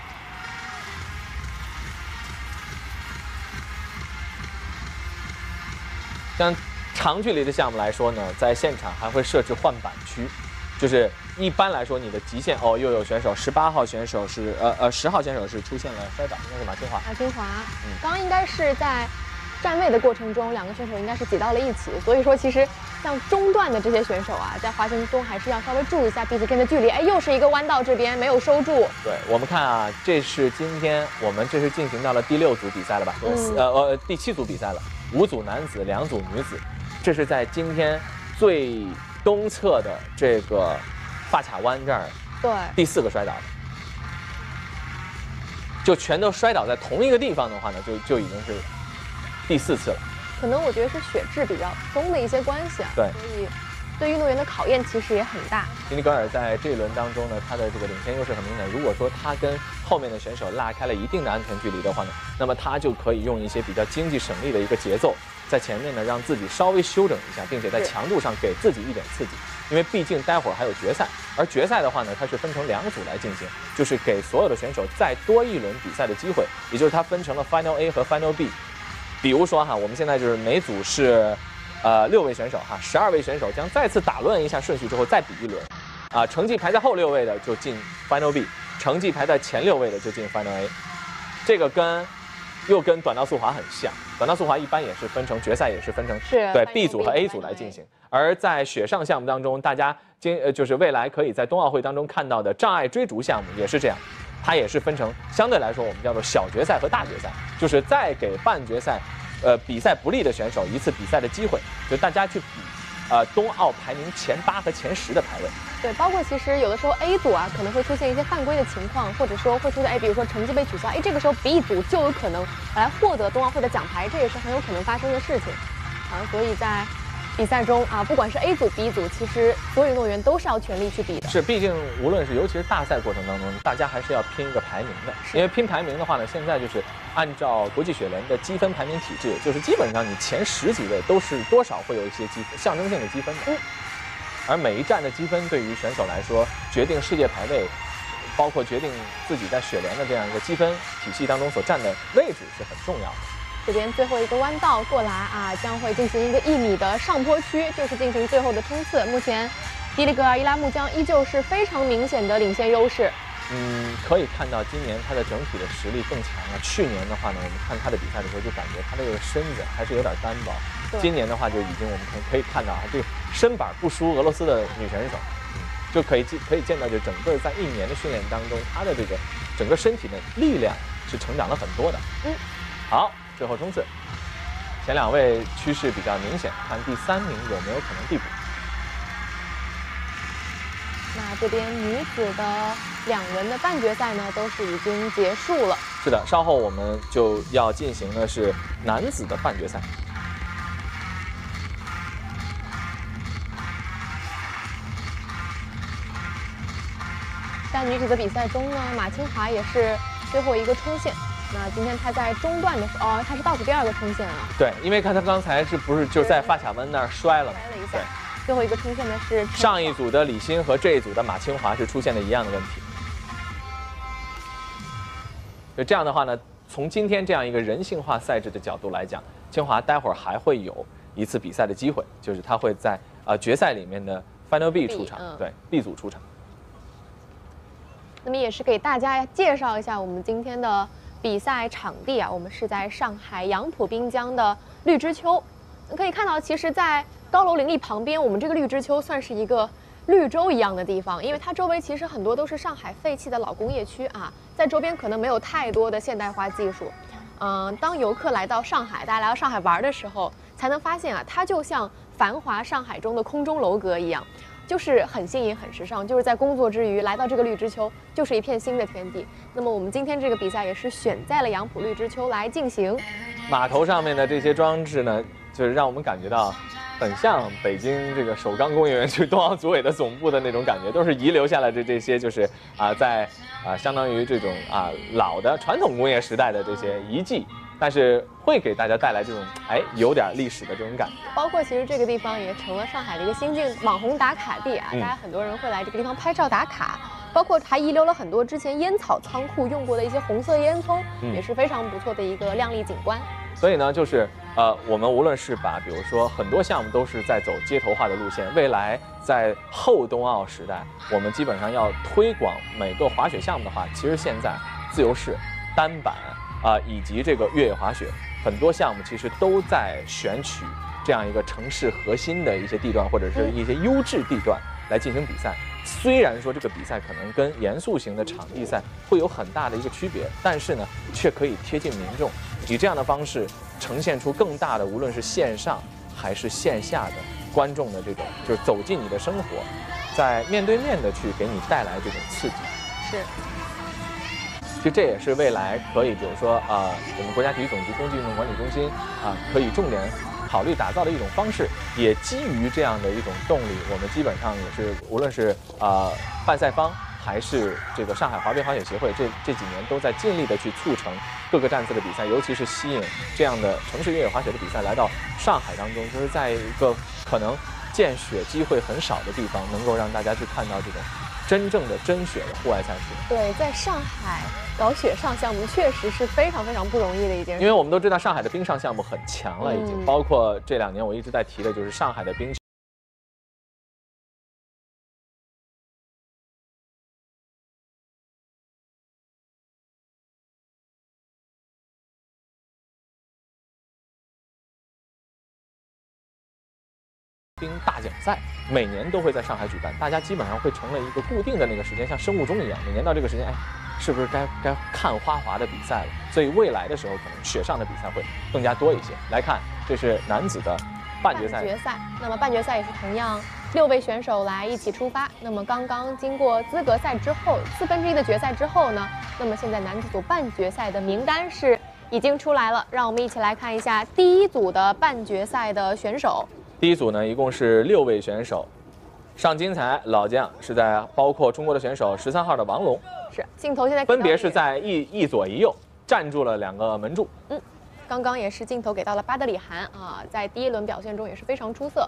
像长距离的项目来说呢，在现场还会设置换板区，就是一般来说你的极限哦，又有选手十八号选手是呃呃十号选手是出现了摔倒，应该是马清华。 马清华，嗯，刚刚应该是在站位的过程中，两个选手应该是挤到了一起，所以说其实像中段的这些选手啊，在滑行中还是要稍微注意一下彼此间的距离。哎，又是一个弯道，这边没有收住。 对，我们看啊，这是今天我们这是进行到了第六组比赛了吧？嗯、呃呃，第七组比赛了，五组男子，两组女子，这是在今天最东侧的这个发卡湾这儿， 对， 第四个摔倒的，就全都摔倒在同一个地方的话呢，就就已经是第四次了。 可能我觉得是雪质比较松的一些关系啊， 对， 所以对运动员的考验其实也很大。 迪尼格尔在这一轮当中呢，他的这个领先优势很明显。如果说他跟后面的选手拉开了一定的安全距离的话呢，那么他就可以用一些比较经济省力的一个节奏，在前面呢让自己稍微休整一下，并且在强度上给自己一点刺激。因为毕竟待会儿还有决赛，而决赛的话呢，它是分成两组来进行，就是给所有的选手再多一轮比赛的机会，也就是它分成了 Final A 和 Final B。比如说哈，我们现在就是每组是，呃，六位选手哈，十二位选手将再次打乱一下顺序之后再比一轮，啊，成绩排在后六位的就进 Final B， 成绩排在前六位的就进 Final A。这个跟又跟短道速滑很像，短道速滑一般也是分成决赛，也是分成是对 B 组和 A 组来进行。而在雪上项目当中，大家今呃就是未来可以在冬奥会当中看到的障碍追逐项目也是这样。它也是分成相对来说我们叫做小决赛和大决赛，就是再给半决赛，呃比赛不利的选手一次比赛的机会，就大家去比，呃冬奥排名前八和前十的排位。 对，包括其实有的时候 A 组啊可能会出现一些犯规的情况，或者说会出现哎，比如说成绩被取消，哎这个时候 B 组就有可能来获得冬奥会的奖牌，这也是很有可能发生的事情。啊，所以在比赛中啊，不管是 A 组、B 组，其实所有运动员都是要全力去比的。 是，毕竟无论是尤其是大赛过程当中，大家还是要拼一个排名的。因为拼排名的话呢，现在就是按照国际雪联的积分排名体制，就是基本上你前十几位都是多少会有一些积分象征性的积分的。嗯。而每一站的积分对于选手来说，决定世界排位，包括决定自己在雪联的这样一个积分体系当中所占的位置是很重要的。 这边最后一个弯道过来啊，将会进行一个一米的上坡区，就是进行最后的冲刺。目前，迪里格尔伊拉木江依旧是非常明显的领先优势。 嗯，可以看到今年他的整体的实力更强了。去年的话呢，我们看他的比赛的时候就感觉他这个身子还是有点单薄。今年的话就已经我们可可以看到啊，这个身板不输俄罗斯的女选手，嗯，就可以可以见到，就整个在一年的训练当中，他的这个整个身体的力量是成长了很多的。嗯，好。最后冲刺，前两位趋势比较明显，看第三名有没有可能递补。 那这边女子的两轮的半决赛呢，都是已经结束了。 是的，稍后我们就要进行的是男子的半决赛。 在女子的比赛中呢，马清华也是最后一个冲线。那今天她在中段的时候，哦，她是倒数第二个冲线啊。 对，因为看她刚才是不是就在发卡弯那儿摔了嘛？ 摔了一下。最后一个冲线的是上一组的李欣和这一组的马清华是出现了一样的问题。就这样的话呢，从今天这样一个人性化赛制的角度来讲，清华待会儿还会有一次比赛的机会，就是她会在呃决赛里面的 Final B 出场，嗯、对 B 组出场。 那么也是给大家介绍一下我们今天的比赛场地啊，我们是在上海杨浦滨江的绿之丘。可以看到，其实，在高楼林立旁边，我们这个绿之丘算是一个绿洲一样的地方，因为它周围其实很多都是上海废弃的老工业区啊，在周边可能没有太多的现代化技术。嗯、呃，当游客来到上海，大家来到上海玩的时候，才能发现啊，它就像繁华上海中的空中楼阁一样。就是很新颖、很时尚，就是在工作之余来到这个绿之丘，就是一片新的天地。那么我们今天这个比赛也是选在了杨浦绿之丘来进行。 码头上面的这些装置呢，就是让我们感觉到很像北京这个首钢工业园区东奥组委的总部的那种感觉，都是遗留下来的这些就是啊，在啊相当于这种啊老的传统工业时代的这些遗迹。但是会给大家带来这种哎有点历史的这种感觉， 包括其实这个地方也成了上海的一个新晋网红打卡地啊，嗯、大家很多人会来这个地方拍照打卡，包括还遗留了很多之前烟草仓库用过的一些红色烟囱，嗯、也是非常不错的一个亮丽景观。 所以呢，就是呃，我们无论是把比如说很多项目都是在走街头化的路线，未来在后冬奥时代，我们基本上要推广每个滑雪项目的话，其实现在自由式、单板。啊、呃，以及这个越野滑雪，很多项目其实都在选取这样一个城市核心的一些地段，或者是一些优质地段来进行比赛。虽然说这个比赛可能跟严肃型的场地赛会有很大的一个区别，但是呢，却可以贴近民众，以这样的方式呈现出更大的，无论是线上还是线下的观众的这种，就是走进你的生活，在面对面的去给你带来这种刺激。 是。 其实这也是未来可以，比如说啊、呃，我们国家体育总局冬季运动管理中心啊、呃，可以重点考虑打造的一种方式。也基于这样的一种动力，我们基本上也是，无论是啊、呃、办赛方还是这个上海滑冰滑雪协会，这这几年都在尽力的去促成各个站次的比赛，尤其是吸引这样的城市越野滑雪的比赛来到上海当中，就是在一个可能见雪机会很少的地方，能够让大家去看到这种真正的真雪的户外赛事。 对，在上海搞雪上项目确实是非常非常不容易的一件事。 因为我们都知道上海的冰上项目很强了，已经、嗯、包括这两年我一直在提的就是上海的冰冰大奖赛，每年都会在上海举办，大家基本上会成了一个固定的那个时间，像生物钟一样，每年到这个时间，哎，是不是该该看花滑的比赛了？所以未来的时候，可能雪上的比赛会更加多一些。来看，这是男子的半决赛。 半决赛，那么半决赛也是同样六位选手来一起出发。那么刚刚经过资格赛之后，四分之一的决赛之后呢，那么现在男子组半决赛的名单是已经出来了，让我们一起来看一下第一组的半决赛的选手。 第一组呢，一共是六位选手，尚金才老将是在包括中国的选手十三号的王龙， 是镜头现在分别是在一一左一右站住了两个门柱。 嗯，刚刚也是镜头给到了巴德里涵啊，在第一轮表现中也是非常出色。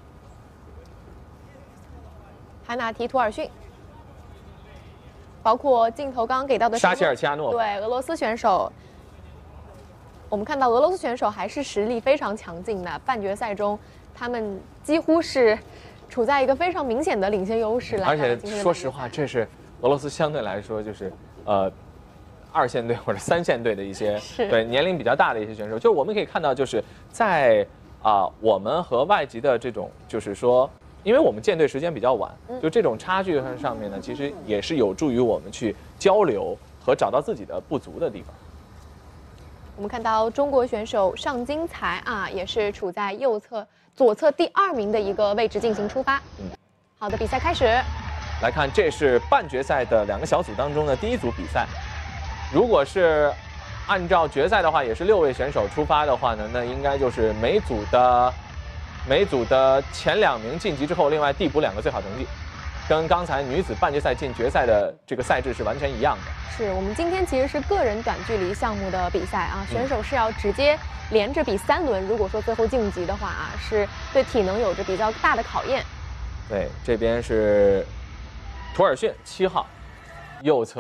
哈纳提图尔逊，包括镜头刚刚给到的沙切尔齐亚诺， 对俄罗斯选手。我们看到俄罗斯选手还是实力非常强劲的，半决赛中他们几乎是处在一个非常明显的领先优势。 而且说实话，这是俄罗斯相对来说就是呃二线队或者三线队的一些对年龄比较大的一些选手。就是我们可以看到，就是在啊、呃、我们和外籍的这种就是说，因为我们建队时间比较晚，就这种差距上面呢，其实也是有助于我们去交流和找到自己的不足的地方。 我们看到中国选手尚金才啊，也是处在右侧、左侧第二名的一个位置进行出发。嗯，好的，比赛开始。 来看，这是半决赛的两个小组当中的第一组比赛。如果是按照决赛的话，也是六位选手出发的话呢，那应该就是每组的每组的前两名晋级之后，另外递补两个最好成绩。 跟刚才女子半决赛进决赛的这个赛制是完全一样的。 是我们今天其实是个人短距离项目的比赛啊，选手是要直接连着比三轮，如果说最后晋级的话啊，是对体能有着比较大的考验。 对，这边是图尔逊七号，右侧。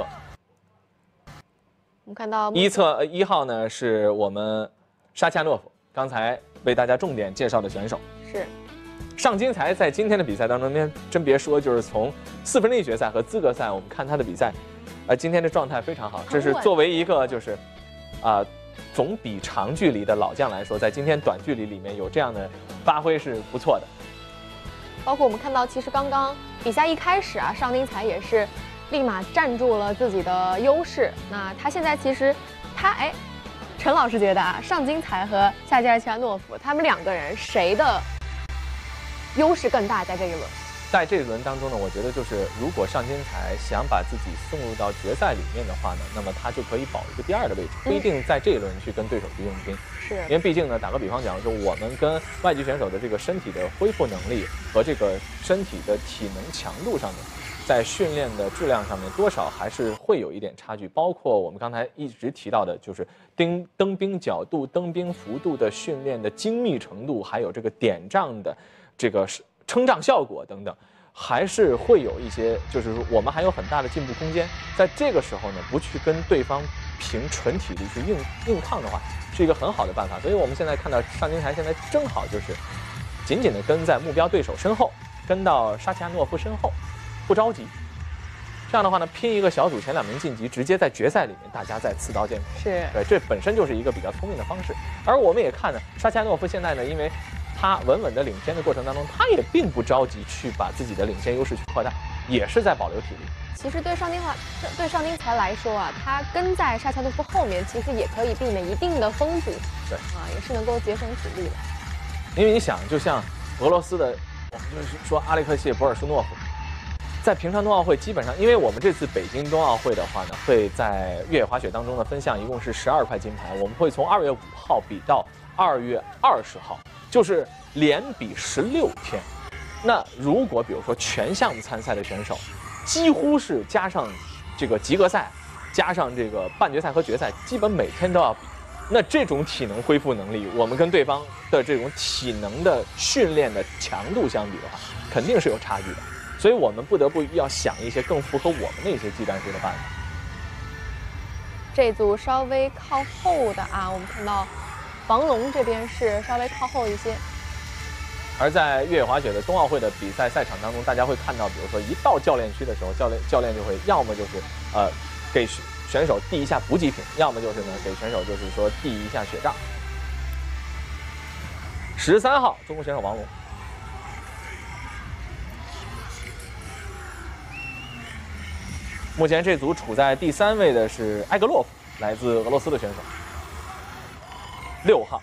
我们看到一侧一号呢是我们沙恰诺夫，刚才为大家重点介绍的选手。 是。 尚金才在今天的比赛当中，您真别说，就是从四分之一决赛和资格赛，我们看他的比赛，呃，今天的状态非常好。这是作为一个就是，啊、呃，总比长距离的老将来说，在今天短距离里面有这样的发挥是不错的。 包括我们看到，其实刚刚比赛一开始啊，尚金才也是立马站住了自己的优势。那他现在其实他哎，陈老师觉得啊，尚金才和夏基尔齐亚诺夫他们两个人谁的优势更大？在这一轮， 在这一轮当中呢，我觉得就是如果尚金才想把自己送入到决赛里面的话呢，那么他就可以保一个第二的位置，不一定在这一轮去跟对手去硬拼。 是， 因为毕竟呢，打个比方讲，说我们跟外籍选手的这个身体的恢复能力和这个身体的体能强度上面，在训练的质量上面，多少还是会有一点差距。包括我们刚才一直提到的，就是登登冰角度、登冰幅度的训练的精密程度，还有这个点障的这个撑胀效果等等，还是会有一些，就是说我们还有很大的进步空间。在这个时候呢，不去跟对方凭纯体力去硬硬抗的话，是一个很好的办法。所以我们现在看到尚金才现在正好就是紧紧地跟在目标对手身后，跟到沙奇亚诺夫身后，不着急。这样的话呢，拼一个小组前两名晋级，直接在决赛里面大家再刺刀见骨。 是， 对，这本身就是一个比较聪明的方式。而我们也看呢，沙奇亚诺夫现在呢，因为他稳稳的领先的过程当中，他也并不着急去把自己的领先优势去扩大，也是在保留体力。 其实对尚金才对尚金才来说啊，他跟在沙恰诺夫后面，其实也可以避免一定的封堵。 对啊，也是能够节省体力的。 因为你想，就像俄罗斯的，我们就是说阿列克谢·博尔舒诺夫，在平昌冬奥会基本上，因为我们这次北京冬奥会的话呢，会在越野滑雪当中的分项一共是十二块金牌，我们会从二月五号比到二月二十号，就是连比十六天。那如果比如说全项目参赛的选手，几乎是加上这个及格赛，加上这个半决赛和决赛，基本每天都要比。那这种体能恢复能力，我们跟对方的这种体能的训练的强度相比的话，肯定是有差距的。所以我们不得不要想一些更符合我们的一些技战术的办法。 这组稍微靠后的啊，我们看到王龙这边是稍微靠后一些。 而在越野滑雪的冬奥会的比赛赛场当中，大家会看到，比如说一到教练区的时候，教练教练就会要么就是呃给选手递一下补给品，要么就是呢给选手就是说递一下雪杖。十三号中国选手王龙。目前这组处在第三位的是埃格洛夫，来自俄罗斯的选手。六号。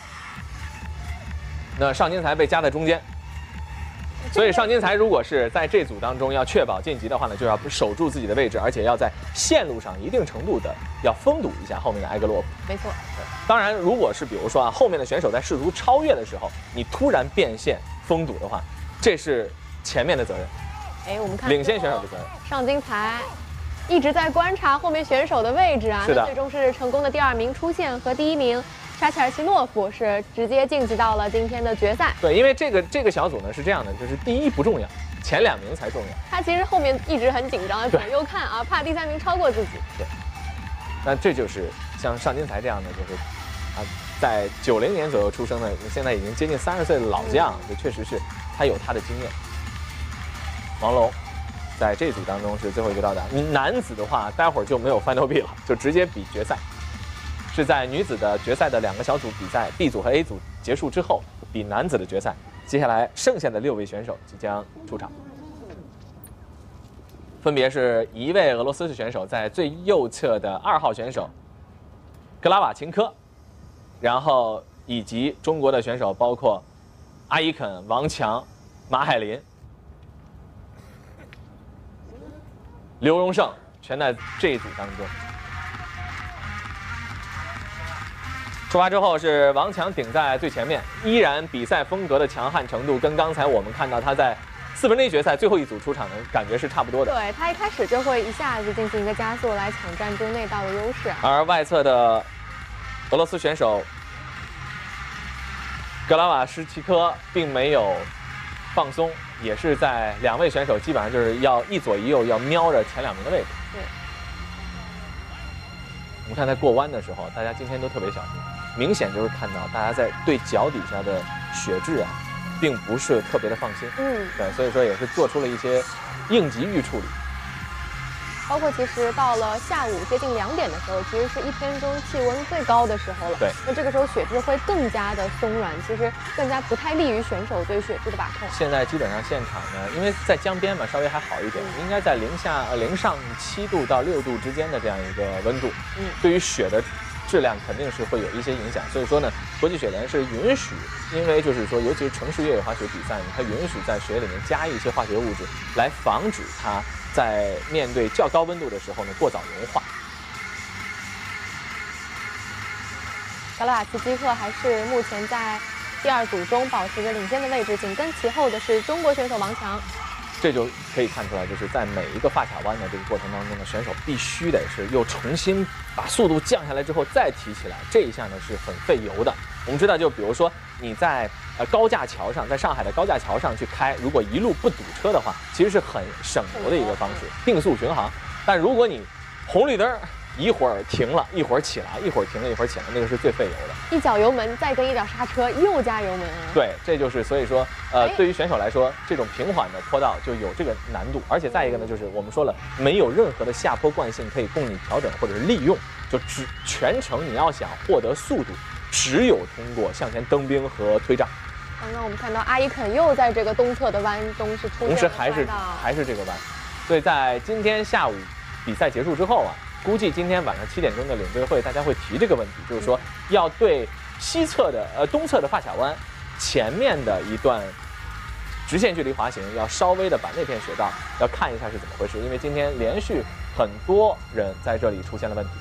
那尚金才被夹在中间，所以尚金才如果是在这组当中要确保晋级的话呢，就要守住自己的位置，而且要在线路上一定程度的要封堵一下后面的埃格洛夫。 没错。 当然，如果是比如说啊，后面的选手在试图超越的时候，你突然变线封堵的话，这是前面的责任。 哎，我们看领先选手的责任。 尚金才一直在观察后面选手的位置啊， 是的， 最终是成功的第二名出线，和第一名沙切尔奇诺夫是直接晋级到了今天的决赛。 对，因为这个这个小组呢是这样的，就是第一不重要，前两名才重要。 他其实后面一直很紧张，左右看啊，怕第三名超过自己。 对，那这就是像尚金才这样的，就是啊，在九零年左右出生的，现在已经接近三十岁的老将，这、嗯、确实是他有他的经验。王龙在这组当中是最后一个到达。男子的话，待会儿就没有 Final B 了，就直接比决赛。是在女子的决赛的两个小组比赛 B 组和 A 组结束之后，比男子的决赛。接下来剩下的六位选手即将出场，分别是一位俄罗斯的选手，在最右侧的二号选手格拉瓦琴科，然后以及中国的选手包括阿伊肯、王强、马海林、刘荣胜，全在这一组当中。出发之后是王强顶在最前面，依然比赛风格的强悍程度跟刚才我们看到他在四分之一决赛最后一组出场的感觉是差不多的。 对，他一开始就会一下子进行一个加速来抢占中内道的优势。 而外侧的俄罗斯选手格拉瓦什奇科并没有放松，也是在两位选手基本上就是要一左一右，要瞄着前两名的位置。 对。 我们看在过弯的时候，大家今天都特别小心，明显就是看到大家在对脚底下的血质啊，并不是特别的放心。 嗯， 对，所以说也是做出了一些应急预处理。 包括其实到了下午接近两点的时候，其实是一天中气温最高的时候了。 对， 那这个时候血质会更加的松软，其实更加不太利于选手对血质的把控。 现在基本上现场呢，因为在江边嘛，稍微还好一点，应该在零下呃零上七度到六度之间的这样一个温度，嗯，对于血的质量肯定是会有一些影响。所以说呢，国际雪联是允许，因为就是说，尤其是城市越野滑雪比赛，它允许在水里面加一些化学物质，来防止它在面对较高温度的时候呢过早融化。 格拉瓦茨基克还是目前在第二组中保持着领先的位置，紧跟其后的是中国选手王强。 这就可以看出来，就是在每一个发卡弯的这个过程当中呢，选手必须得是又重新把速度降下来之后再提起来，这一下呢是很费油的。我们知道，就比如说你在呃高架桥上，在上海的高架桥上去开，如果一路不堵车的话，其实是很省油的一个方式，定速巡航。但如果你红绿灯一会儿停了，一会儿起来，一会儿停了，一会儿起来，那个是最费油的。 一脚油门，再跟一脚刹车，又加油门啊！ 对，这就是所以说，呃，对于选手来说，这种平缓的坡道就有这个难度，而且再一个呢，就是我们说了，没有任何的下坡惯性可以供你调整或者是利用，就只全程你要想获得速度，只有通过向前蹬冰和推障。 刚刚我们看到阿伊肯又在这个东侧的弯中是出现了同时还是还是这个弯，所以在今天下午比赛结束之后啊。估计今天晚上七点钟的领队会，大家会提这个问题，就是说要对西侧的呃东侧的发卡弯前面的一段直线距离滑行，要稍微的把那片雪道要看一下是怎么回事，因为今天连续很多人在这里出现了问题。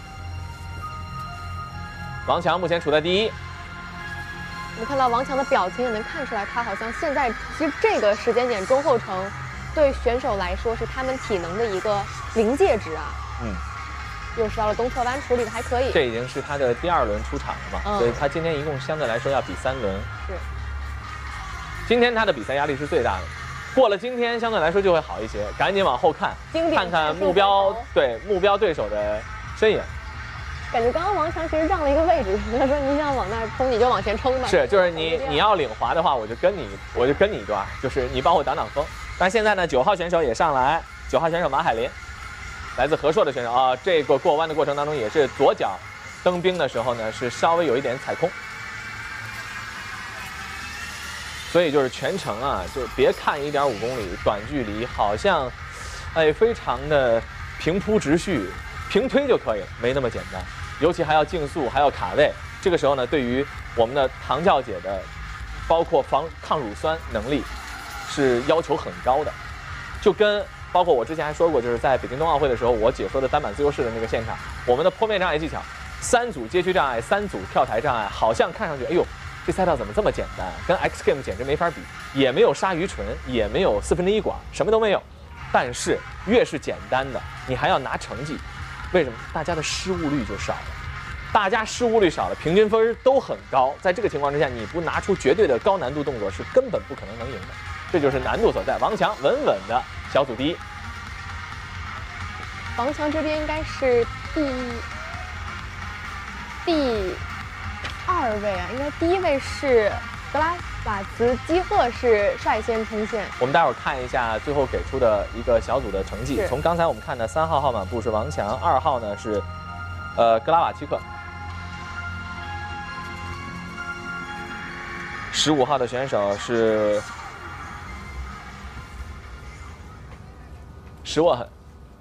王强目前处在第一。 我们看到王强的表情也能看出来，他好像现在其实这个时间点中后程对选手来说是他们体能的一个临界值啊。嗯。又是到了东侧弯，处理的还可以。 这已经是他的第二轮出场了嘛，嗯、所以他今天一共相对来说要比三轮。 是。 今天他的比赛压力是最大的，过了今天相对来说就会好一些，赶紧往后看，看看目标对目标对手的身影。 感觉刚刚王强其实让了一个位置，他说你想往那儿冲你就往前冲吧。 是，就是你你要领滑的话，我就跟你我就跟你一段，就是你帮我挡挡风。但现在呢，九号选手也上来，九号选手马海林。来自和硕的选手啊，这个过弯的过程当中也是左脚蹬冰的时候呢，是稍微有一点踩空，所以就是全程啊，就别看一点五公里短距离，好像哎非常的平铺直叙、平推就可以了，没那么简单，尤其还要竞速，还要卡位。这个时候呢，对于我们的唐教姐的，包括防抗乳酸能力，是要求很高的，就跟。包括我之前还说过，就是在北京冬奥会的时候，我解说的单板自由式的那个现场，我们的坡面障碍技巧，三组街区障碍，三组跳台障碍，好像看上去，哎呦，这赛道怎么这么简单？跟 X Games 简直没法比，也没有鲨鱼唇，也没有四分之一管，什么都没有。但是越是简单的，你还要拿成绩，为什么？大家的失误率就少了，大家失误率少了，平均分都很高。在这个情况之下，你不拿出绝对的高难度动作，是根本不可能能赢的。这就是难度所在。王强稳稳的。小组第一， 王强这边应该是第第二位啊，应该第一位是格拉瓦茨基赫是率先冲线。 我们待会儿看一下最后给出的一个小组的成绩。从刚才我们看的三号号码布是王强，二号呢是呃格拉瓦奇克，十五号的选手是。史沃很，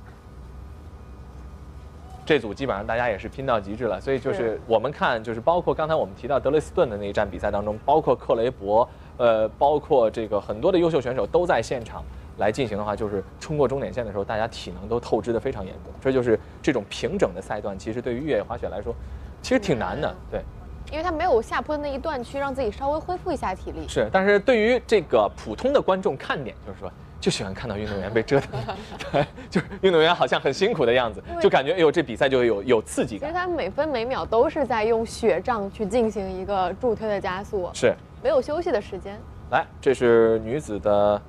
这组基本上大家也是拼到极致了，所以就是我们看，就是包括刚才我们提到德累斯顿的那一站比赛当中，包括克雷伯，呃，包括这个很多的优秀选手都在现场来进行的话，就是冲过终点线的时候，大家体能都透支的非常严重。这就是这种平整的赛段，其实对于越野滑雪来说，其实挺难的，对。 因为它没有下坡的那一段区，让自己稍微恢复一下体力。 是，但是对于这个普通的观众看点，就是说。 就喜欢看到运动员被折腾，对，就是运动员好像很辛苦的样子，就感觉哎呦这比赛就有有刺激感。 其实他每分每秒都是在用血仗去进行一个助推的加速， 是没有休息的时间。 来，这是女子的，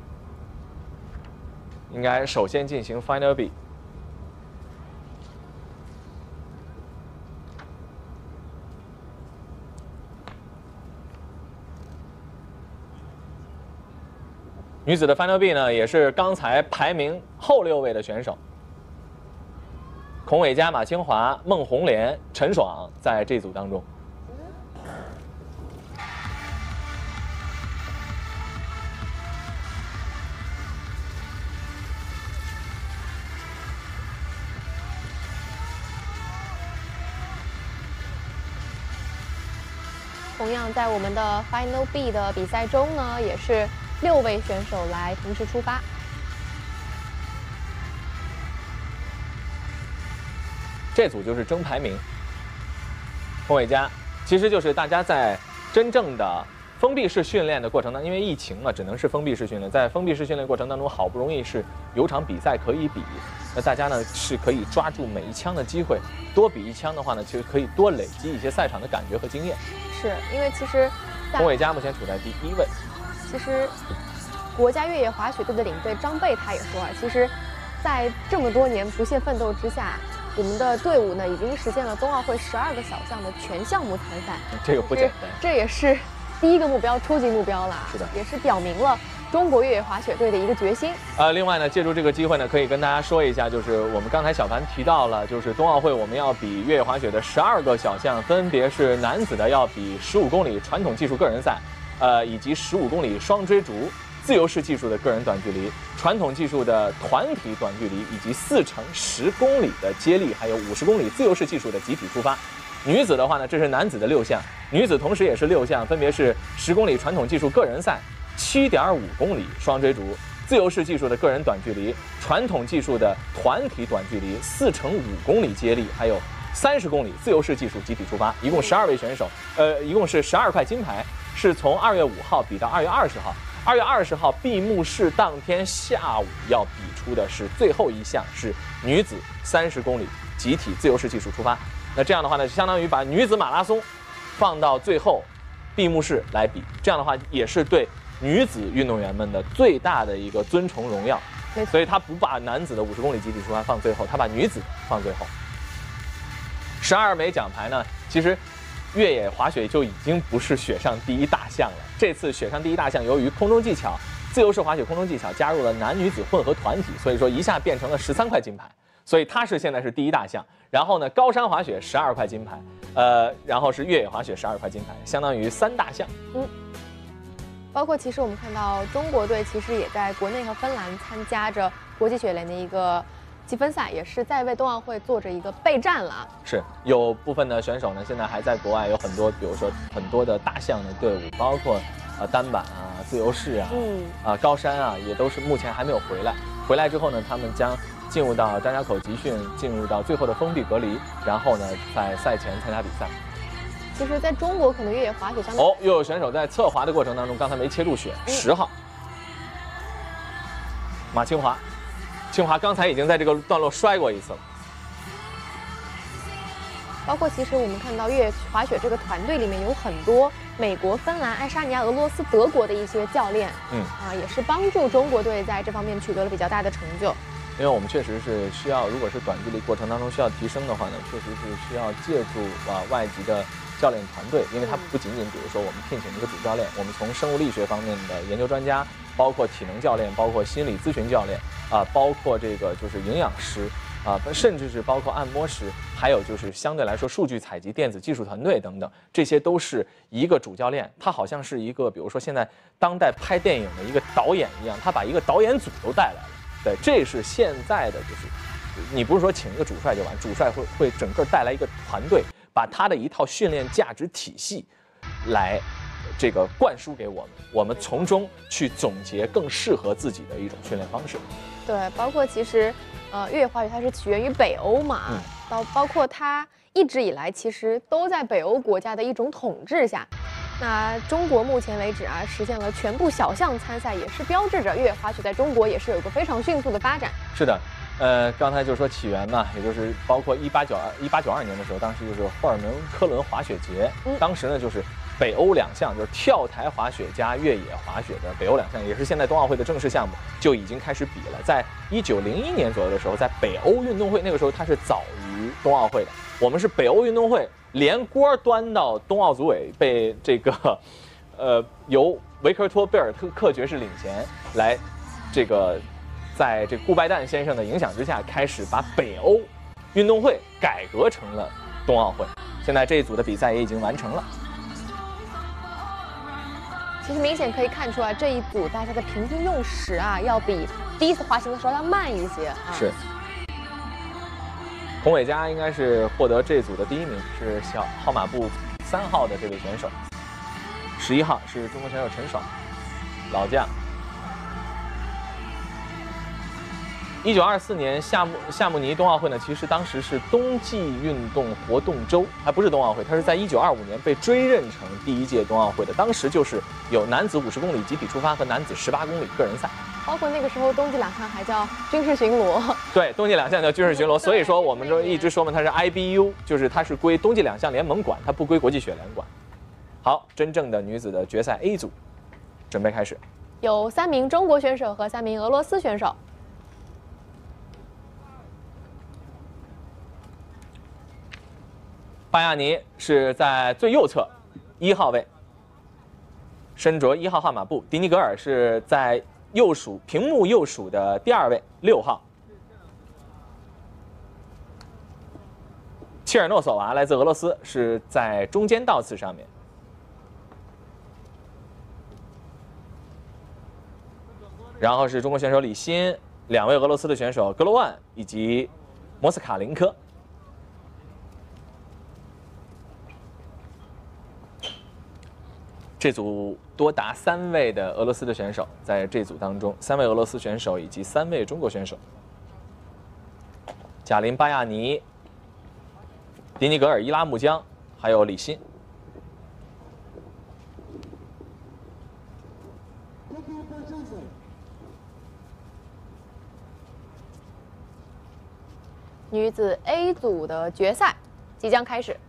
应该首先进行 Final B。女子的 Final B 呢，也是刚才排名后六位的选手，孔伟嘉、马清华、孟红莲、陈爽在这组当中。 同样，在我们的 Final B 的比赛中呢，也是六位选手来同时出发。 这组就是争排名。孔伟嘉，其实就是大家在真正的封闭式训练的过程当中，因为疫情嘛，只能是封闭式训练。在封闭式训练过程当中，好不容易是有场比赛可以比，那大家呢是可以抓住每一枪的机会，多比一枪的话呢，其实可以多累积一些赛场的感觉和经验。 是因为其实孔伟嘉目前处在第一位。 其实，国家越野滑雪队的领队张贝他也说啊，其实，在这么多年不懈奋斗之下，我们的队伍呢已经实现了冬奥会十二个小项的全项目参赛， 这个不简单， 这也是第一个目标，初级目标了。 是的， 也是表明了中国越野滑雪队的一个决心。 呃，另外呢，借助这个机会呢，可以跟大家说一下，就是我们刚才小凡提到了，就是冬奥会我们要比越野滑雪的十二个小项，分别是男子的要比十五公里传统技术个人赛。呃，以及十五公里双追逐、自由式技术的个人短距离、传统技术的团体短距离，以及四乘十公里的接力，还有五十公里自由式技术的集体出发。女子的话呢，这是男子的六项，女子同时也是六项，分别是十公里传统技术个人赛、七点五公里双追逐、自由式技术的个人短距离、传统技术的团体短距离、四乘五公里接力，还有三十公里自由式技术集体出发。一共十二位选手，呃，一共是十二块金牌。是从二月五号比到二月二十号，二月二十号闭幕式当天下午要比出的是最后一项，是女子三十公里集体自由式技术出发。那这样的话呢，相当于把女子马拉松放到最后闭幕式来比，这样的话也是对女子运动员们的最大的一个尊崇荣耀。所以他不把男子的五十公里集体出发放最后，他把女子放最后。十二枚奖牌呢，其实越野滑雪就已经不是雪上第一大项了。这次雪上第一大项，由于空中技巧、自由式滑雪空中技巧加入了男女子混合团体，所以说一下变成了十三块金牌。所以它是现在是第一大项。然后呢，高山滑雪十二块金牌，呃，然后是越野滑雪十二块金牌，相当于三大项。 嗯。包括其实我们看到中国队其实也在国内和芬兰参加着国际雪联的一个积分赛，也是在为冬奥会做着一个备战了。 是有部分的选手呢，现在还在国外有很多，比如说很多的大项的队伍，包括呃单板啊、自由式啊、嗯啊高山啊，也都是目前还没有回来。回来之后呢，他们将进入到张家口集训，进入到最后的封闭隔离，然后呢在赛前参加比赛。 其实在中国可能越野滑雪相对哦，又有选手在侧滑的过程当中，刚才没切入雪，十、嗯、号马清华。清华刚才已经在这个段落摔过一次了。 包括其实我们看到越野滑雪这个团队里面有很多美国、芬兰、爱沙尼亚、俄罗斯、德国的一些教练，嗯啊，也是帮助中国队在这方面取得了比较大的成就。 因为我们确实是需要，如果是短距离过程当中需要提升的话呢，确实是需要借助啊外籍的教练团队，因为它不仅仅比如说我们聘请一个主教练，我们从生物力学方面的研究专家，包括体能教练，包括心理咨询教练啊，包括这个就是营养师啊，甚至是包括按摩师，还有就是相对来说数据采集、电子技术团队等等，这些都是一个主教练，他好像是一个比如说现在当代拍电影的一个导演一样，他把一个导演组都带来了。对，这是现在的，就是你不是说请一个主帅就完，主帅会会整个带来一个团队，把他的一套训练价值体系来这个灌输给我们，我们从中去总结更适合自己的一种训练方式。 对，包括其实呃越野滑雪它是起源于北欧嘛，嗯、包包括它一直以来其实都在北欧国家的一种统治下。 那中国目前为止啊，实现了全部小项参赛，也是标志着越野滑雪在中国也是有一个非常迅速的发展。 是的，呃，刚才就说起源嘛，也就是包括一八九二一八九二年的时候，当时就是霍尔门科伦滑雪节，嗯、当时呢就是北欧两项，就是跳台滑雪加越野滑雪的北欧两项，也是现在冬奥会的正式项目，就已经开始比了。在一九零一年左右的时候，在北欧运动会，那个时候它是早于冬奥会的，我们是北欧运动会。连锅端到冬奥组委，被这个，呃，由维克托·贝尔特克爵士领衔来，这个，在这顾拜旦先生的影响之下，开始把北欧运动会改革成了冬奥会。现在这一组的比赛也已经完成了。 其实明显可以看出啊，这一组大家的平均用时啊，要比第一次滑行的时候要慢一些啊。 是。孔伟嘉应该是获得这组的第一名，是小号码布三号的这位选手。十一号是中国选手陈爽，老将。一九二四年夏慕夏慕尼冬奥会呢，其实当时是冬季运动活动周，还不是冬奥会，它是在一九二五年被追认成第一届冬奥会的。当时就是有男子五十公里集体出发和男子十八公里个人赛。 包括那个时候冬季两项还叫军事巡逻， 对，冬季两项叫军事巡逻，所以说我们就一直说嘛，它是 I B U， 就是它是归冬季两项联盟管，它不归国际雪联管。好，真正的女子的决赛 A 组，准备开始。 有三名中国选手和三名俄罗斯选手。 巴亚尼是在最右侧，一号位，身着一号号码布。迪尼格尔是在右属屏幕右属的第二位，六号。切尔诺索娃来自俄罗斯，是在中间道次上面。然后是中国选手李欣，两位俄罗斯的选手格罗万以及莫斯卡林科。这组多达三位的俄罗斯的选手在这组当中，三位俄罗斯选手以及三位中国选手：贾琳·巴亚尼、迪尼格尔·伊拉木江，还有李欣。 女子 A 组的决赛即将开始。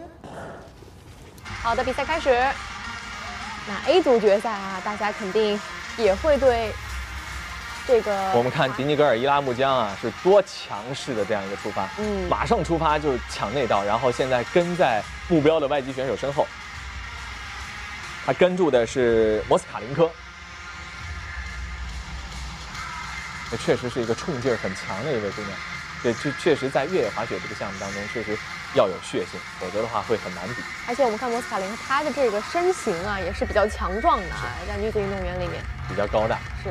好的，比赛开始。那 A 组决赛啊，大家肯定也会对这个。 我们看迪尼格尔·伊拉木江啊，是多强势的这样一个出发，嗯，马上出发就抢内道，然后现在跟在目标的外籍选手身后。他跟住的是莫斯卡林科，这确实是一个冲劲儿很强的一位姑娘。对，这确实在越野滑雪这个项目当中，确实要有血性，否则的话会很难比。 而且我们看莫斯卡林，她的这个身形啊，也是比较强壮的啊，在女子运动员里面比较高大。 是。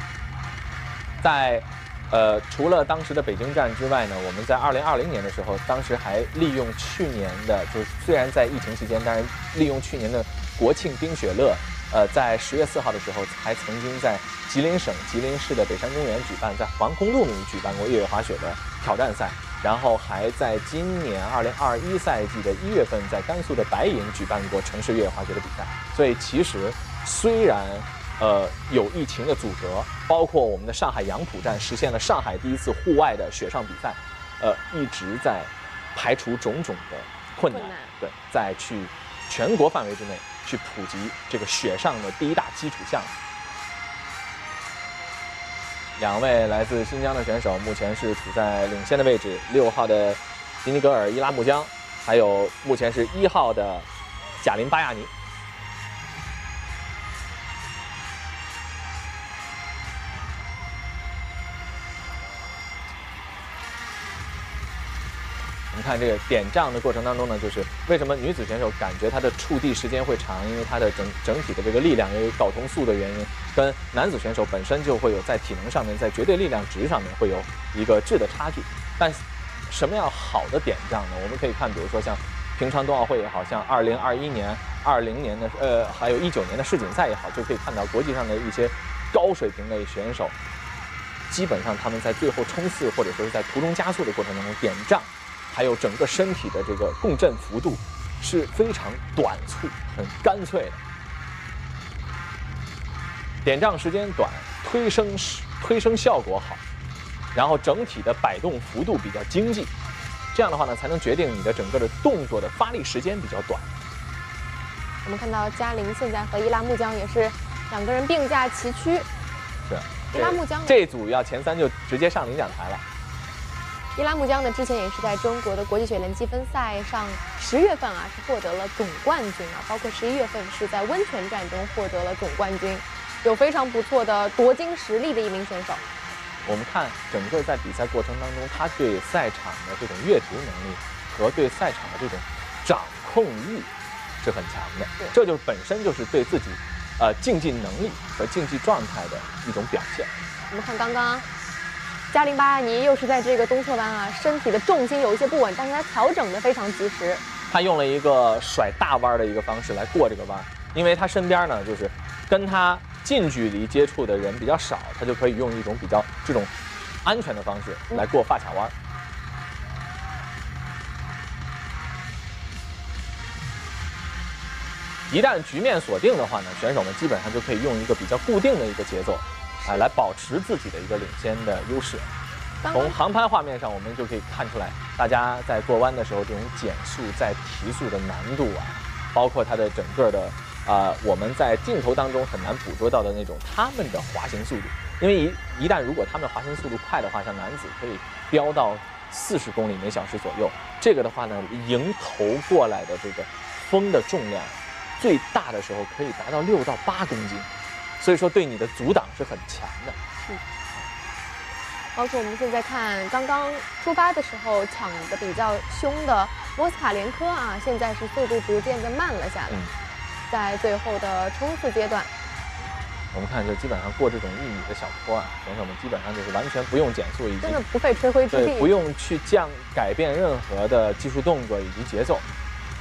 在，呃，除了当时的北京站之外呢，我们在二零二零年的时候，当时还利用去年的，就是虽然在疫情期间，但是利用去年的国庆冰雪乐。呃，在十月四号的时候，还曾经在吉林省吉林市的北山公园举办，在防空洞里举办过越野滑雪的挑战赛，然后还在今年二零二一赛季的一月份，在甘肃的白银举办过城市越野滑雪的比赛。所以其实虽然呃有疫情的阻隔，包括我们的上海杨浦站实现了上海第一次户外的雪上比赛，呃，一直在排除种种的困难，对，在去全国范围之内。去普及这个雪上的第一大基础项目。两位来自新疆的选手目前是处在领先的位置，六号的迪尼格尔·伊拉木江，还有目前是一号的贾琳·巴亚尼。我们看这个点障的过程当中呢，就是为什么女子选手感觉她的触地时间会长，因为她的整整体的这个力量，因为睾酮素的原因，跟男子选手本身就会有在体能上面，在绝对力量值上面会有一个质的差距。但什么样好的点障呢？我们可以看，比如说像平昌冬奥会也好，像二零二一年、二零年的呃，还有一九年的世锦赛也好，就可以看到国际上的一些高水平的选手，基本上他们在最后冲刺或者说是在途中加速的过程当中，点障。还有整个身体的这个共振幅度是非常短促、很干脆的。点仗时间短，推升推升效果好，然后整体的摆动幅度比较经济，这样的话呢，才能决定你的整个的动作的发力时间比较短。 我们看到嘉陵现在和伊拉木江也是两个人并驾齐驱。 是。 伊拉木江这组要前三就直接上领奖台了。 伊拉木江呢，之前也是在中国的国际雪联积分赛上，十月份啊是获得了总冠军啊，包括十一月份是在温泉站中获得了总冠军，有非常不错的夺金实力的一名选手。 我们看整个在比赛过程当中，他对赛场的这种阅读能力和对赛场的这种掌控欲是很强的，这就本身就是对自己。呃，竞技能力和竞技状态的一种表现。 我们看刚刚，嘉陵巴亚尼又是在这个东侧弯啊，身体的重心有一些不稳，但是他调整的非常及时。 他用了一个甩大弯的一个方式来过这个弯，因为他身边呢就是跟他近距离接触的人比较少，他就可以用一种比较这种安全的方式来过发卡弯。一旦局面锁定的话呢，选手们基本上就可以用一个比较固定的一个节奏，啊，来保持自己的一个领先的优势。从航拍画面上，我们就可以看出来，大家在过弯的时候这种减速、在提速的难度啊，包括它的整个的啊、呃，我们在镜头当中很难捕捉到的那种他们的滑行速度。因为一一旦如果他们的滑行速度快的话，像男子可以飙到四十公里每小时左右，这个的话呢，迎头过来的这个风的重量。最大的时候可以达到六到八公斤，所以说对你的阻挡是很强的。 嗯，包括我们现在看刚刚出发的时候抢的比较凶的莫斯卡连科啊，现在是速度逐渐的慢了下来，嗯、在最后的冲刺阶段， 我们看就基本上过这种一米的小坡啊，选手们基本上就是完全不用减速，以及真的不费吹灰之力， 对，不用去降改变任何的技术动作以及节奏。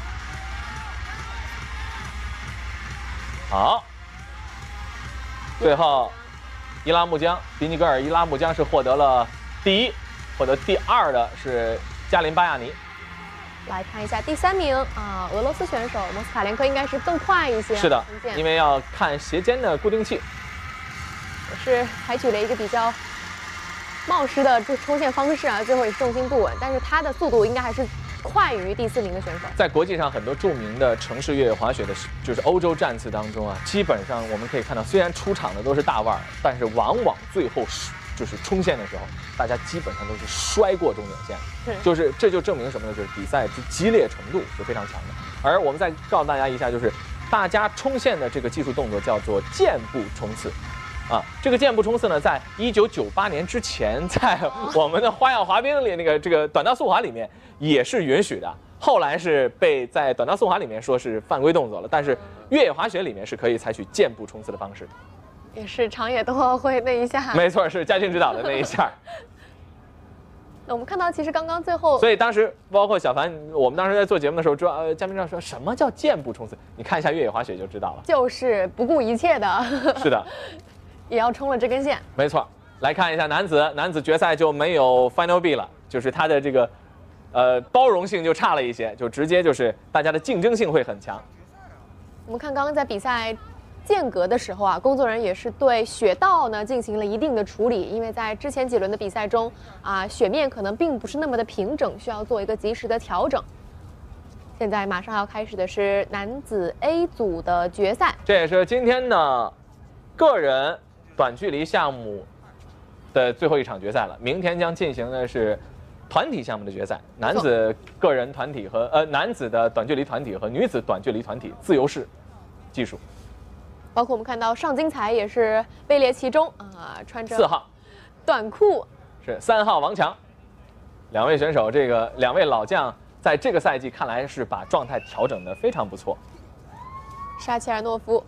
好，最后，伊拉木江、比尼格尔伊拉木江是获得了第一，获得第二的是嘉陵巴亚尼。 来看一下第三名啊，俄罗斯选手莫斯卡连科应该是更快一些。 是的，因为要看鞋尖的固定器， 也是采取了一个比较冒失的冲线方式啊，最后也是重心不稳，但是他的速度应该还是快于第四名的选手。在国际上很多著名的城市越野滑雪的，就是欧洲站次当中啊，基本上我们可以看到，虽然出场的都是大腕儿，但是往往最后就是冲线的时候，大家基本上都是摔过终点线。是，就是这就证明什么呢？就是比赛之激烈程度是非常强的。而我们再告诉大家一下，就是大家冲线的这个技术动作叫做箭步冲刺。啊，这个箭步冲刺呢，在一九九八年之前，在我们的花样滑冰里，那个这个短道速滑里面也是允许的。后来是被在短道速滑里面说是犯规动作了，但是越野滑雪里面是可以采取箭步冲刺的方式。 也是长野冬奥会那一下， 没错，是嘉庆指导的那一下。 那我们看到，其实刚刚最后， 所以当时包括小凡，我们当时在做节目的时候，知道呃，嘉宾知道说什么叫箭步冲刺，你看一下越野滑雪就知道了， 就是不顾一切的。 是的。 也要冲了这根线， 没错。来看一下男子，男子决赛就没有 Final B 了，就是他的这个，呃，包容性就差了一些，就直接就是大家的竞争性会很强。 我们看刚刚在比赛间隔的时候啊，工作人员也是对雪道呢进行了一定的处理，因为在之前几轮的比赛中啊，雪面可能并不是那么的平整，需要做一个及时的调整。现在马上要开始的是男子 A 组的决赛， 这也是今天的个人短距离项目的最后一场决赛了，明天将进行的是团体项目的决赛，男子个人团体和呃男子的短距离团体和女子短距离团体自由式技术。 包括我们看到尚金才也是位列其中啊，穿着四号短裤， 是三号王强，两位选手这个两位老将在这个赛季看来是把状态调整得非常不错。 沙切尔诺夫。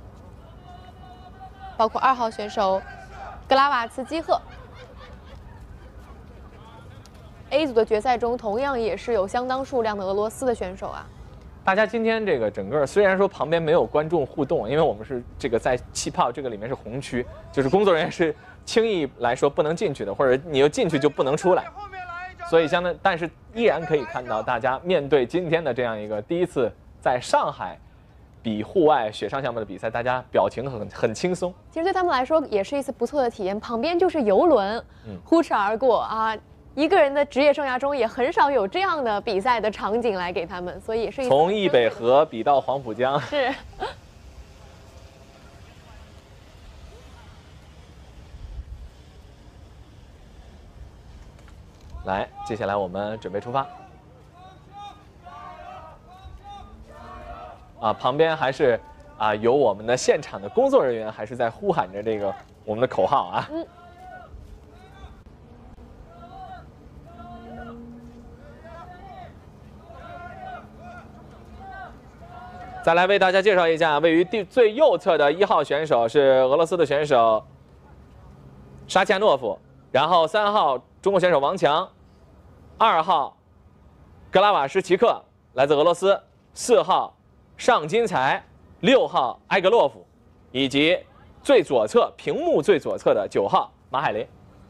包括二号选手格拉瓦茨基赫 ，A 组的决赛中同样也是有相当数量的俄罗斯的选手啊。 大家今天这个整个虽然说旁边没有观众互动，因为我们是这个在气泡这个里面是红区，就是工作人员是轻易来说不能进去的，或者你要进去就不能出来， 所以相当，但是依然可以看到大家面对今天的这样一个第一次在上海比户外雪上项目的比赛，大家表情很很轻松。 其实对他们来说也是一次不错的体验，旁边就是游轮， 嗯， 呼驰而过啊。一个人的职业生涯中也很少有这样的比赛的场景来给他们，所以也是一从易北河比到黄浦江。 是。 来，接下来我们准备出发。啊，旁边还是啊有我们的现场的工作人员，还是在呼喊着这个我们的口号啊。嗯。再来为大家介绍一下，位于第最右侧的一号选手是俄罗斯的选手沙恰诺夫，然后三号中国选手王强，二号格拉瓦什奇克来自俄罗斯，四号尚金才，六号埃格洛夫，以及最左侧屏幕最左侧的九号马海雷。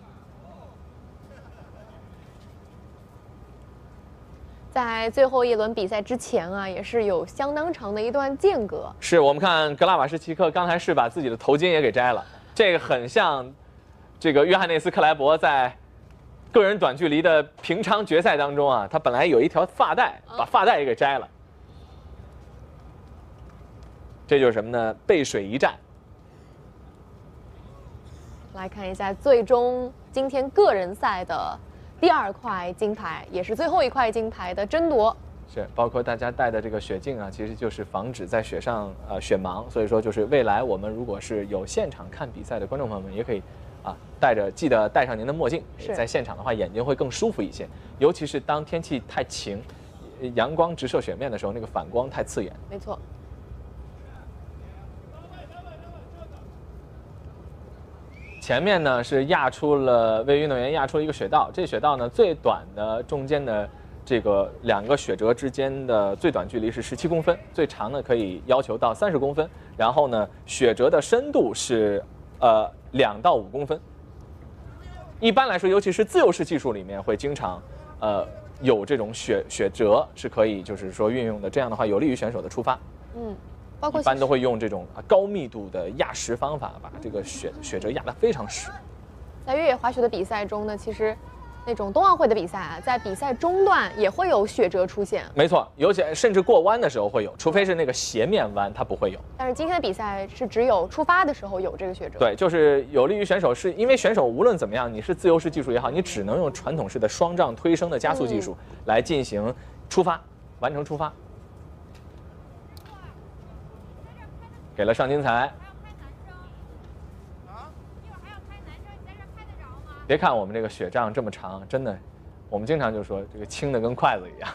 在最后一轮比赛之前啊，也是有相当长的一段间隔。 是我们看格拉瓦什奇克刚才是把自己的头巾也给摘了，这个很像这个约翰内斯克莱伯在个人短距离的平昌决赛当中啊，他本来有一条发带，把发带也给摘了。这就是什么呢？背水一战。 来看一下最终今天个人赛的第二块金牌，也是最后一块金牌的争夺。 是，包括大家戴的这个雪镜啊，其实就是防止在雪上呃雪盲。所以说，就是未来我们如果是有现场看比赛的观众朋友们，也可以啊戴着，记得戴上您的墨镜，在现场的话眼睛会更舒服一些。尤其是当天气太晴，阳光直射雪面的时候，那个反光太刺眼。 没错。 前面呢是压出了为运动员压出了一个雪道，这雪道呢最短的中间的这个两个雪折之间的最短距离是十七公分，最长的可以要求到三十公分。然后呢，雪折的深度是呃两到五公分。一般来说，尤其是自由式技术里面会经常呃有这种雪雪折是可以就是说运用的，这样的话有利于选手的出发。嗯。包括一般都会用这种高密度的压实方法，把这个雪雪折压得非常实。 在越野滑雪的比赛中呢，其实那种冬奥会的比赛啊，在比赛中段也会有雪折出现。 没错，尤其甚至过弯的时候会有，除非是那个斜面弯，它不会有。 但是今天的比赛是只有出发的时候有这个雪折。 对，就是有利于选手，是因为选手无论怎么样，你是自由式技术也好，你只能用传统式的双杖推升的加速技术来进行出发，完成出发。给了尚金才，别看我们这个雪杖这么长，真的，我们经常就说这个轻的跟筷子一样。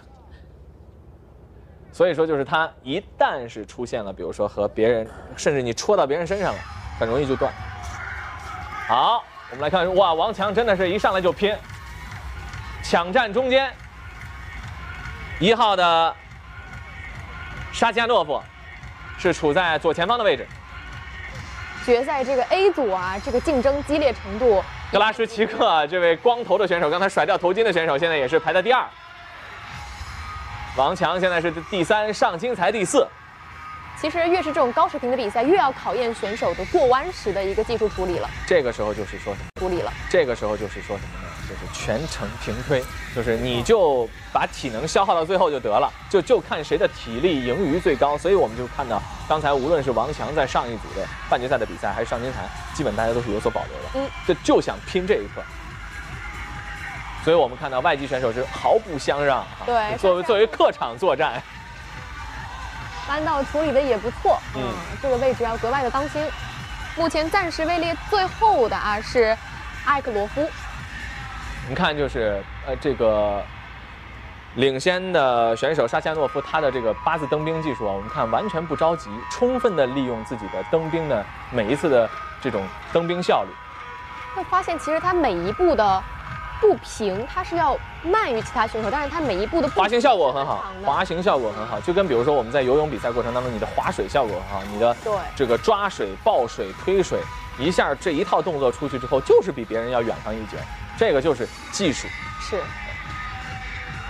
所以说，就是它一旦是出现了，比如说和别人，甚至你戳到别人身上了，很容易就断。好，我们来看，哇，王强真的是一上来就拼，抢占中间，一号的沙加诺夫。是处在左前方的位置。 决赛这个 A 组啊，这个竞争激烈程度， 格拉什奇克这位光头的选手，刚才甩掉头巾的选手，现在也是排在第二。王强现在是第三，尚金才第四。 其实越是这种高水平的比赛，越要考验选手的过弯时的一个技术处理了。 这个时候就是说什么？ 处理了。 这个时候就是说什么呢？就是全程平推，就是你就把体能消耗到最后就得了，就就看谁的体力盈余最高。所以我们就看到刚才无论是王强在上一组的半决赛的比赛，还是尚金才，基本大家都是有所保留的。嗯，这就想拼这一刻。所以我们看到外籍选手是毫不相让啊。 对， 作为作为客场作战。 弯道处理的也不错，嗯，这个位置要格外的当心。目前暂时位列最后的啊是艾克罗夫。 你看，就是呃这个领先的选手沙恰诺夫，他的这个八字蹬冰技术啊，我们看完全不着急，充分的利用自己的蹬冰的每一次的这种蹬冰效率。 会发现其实他每一步的步频，他是要慢于其他选手，但是他每一步的滑行效果很好，滑行效果很好，就跟比如说我们在游泳比赛过程当中，你的划水效果很好，你的对这个抓水、抱水、推水，一下这一套动作出去之后，就是比别人要远上一截，这个就是技术。 是，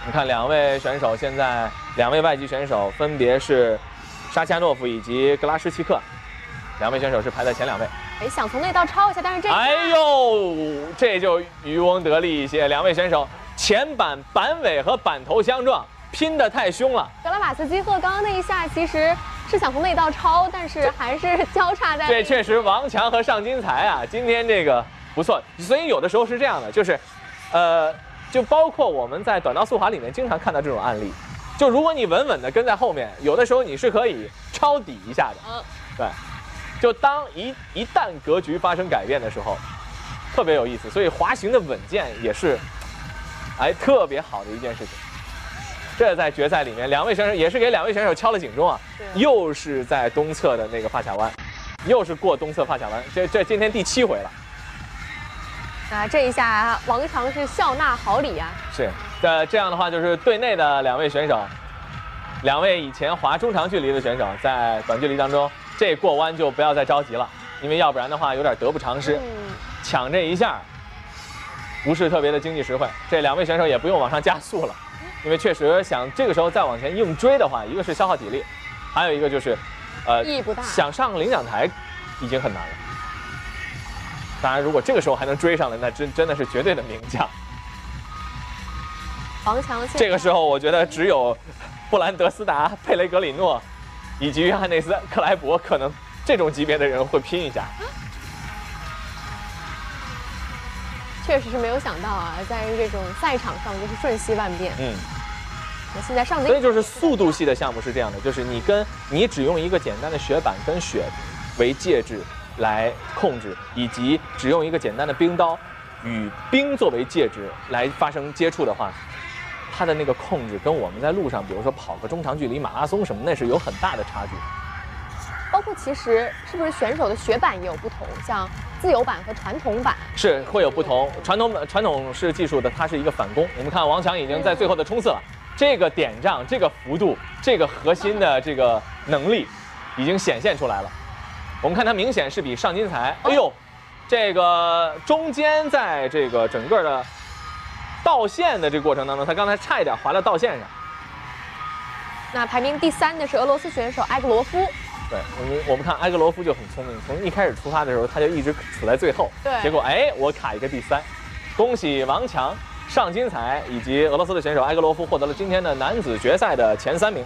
你看两位选手现在两位外籍选手分别是沙恰诺夫以及格拉什奇克，两位选手是排在前两位。 哎，想从内道抄一下，但是这哎呦，这就渔翁得利一些。两位选手前板板尾和板头相撞，拼得太凶了。 格拉瓦斯基赫刚刚那一下其实是想从内道抄，但是还是交叉在。 这确实王强和尚金才啊，今天这个不错。所以有的时候是这样的，就是，呃。就包括我们在短道速滑里面经常看到这种案例，就如果你稳稳的跟在后面，有的时候你是可以抄底一下的。嗯，对，就当一一旦格局发生改变的时候，特别有意思。所以滑行的稳健也是，哎，特别好的一件事情。这在决赛里面，两位选手也是给两位选手敲了警钟啊，又是在东侧的那个发卡弯，又是过东侧发卡弯，这这今天第七回了。 啊，这一下王强是笑纳好礼啊！ 是，呃，这样的话就是队内的两位选手，两位以前滑中长距离的选手，在短距离当中，这过弯就不要再着急了，因为要不然的话有点得不偿失。嗯、抢这一下，不是特别的经济实惠。这两位选手也不用往上加速了，因为确实想这个时候再往前硬追的话，一个是消耗体力，还有一个就是，呃， 意义不大， 想上领奖台已经很难了。当然，如果这个时候还能追上来，那真真的是绝对的名将。 王强这个时候，我觉得只有布兰德斯达、佩雷格里诺以及约翰内斯·克莱伯，可能这种级别的人会拼一下。 确实是没有想到啊，在这种赛场上就是瞬息万变。嗯。那现在上所以就是速度系的项目是这样的，就是你跟你只用一个简单的雪板跟雪为介质来控制，以及只用一个简单的冰刀与冰作为介质来发生接触的话，它的那个控制跟我们在路上，比如说跑个中长距离马拉松什么，那是有很大的差距。 包括其实是不是选手的雪板也有不同，像自由板和传统板是会有不同。传统传统式技术的，它是一个反攻。我们看王强已经在最后的冲刺了，这个点障、这个幅度、这个核心的这个能力已经显现出来了。我们看他明显是比尚金才，哎呦，这个中间在这个整个的道线的这个过程当中，他刚才差一点滑到道线上。 那排名第三的是俄罗斯选手埃格罗夫。 对，我们我们看埃格罗夫就很聪明，从一开始出发的时候他就一直处在最后， 对， 结果哎我卡一个第三，恭喜王强、尚金才以及俄罗斯的选手埃格罗夫获得了今天的男子决赛的前三名。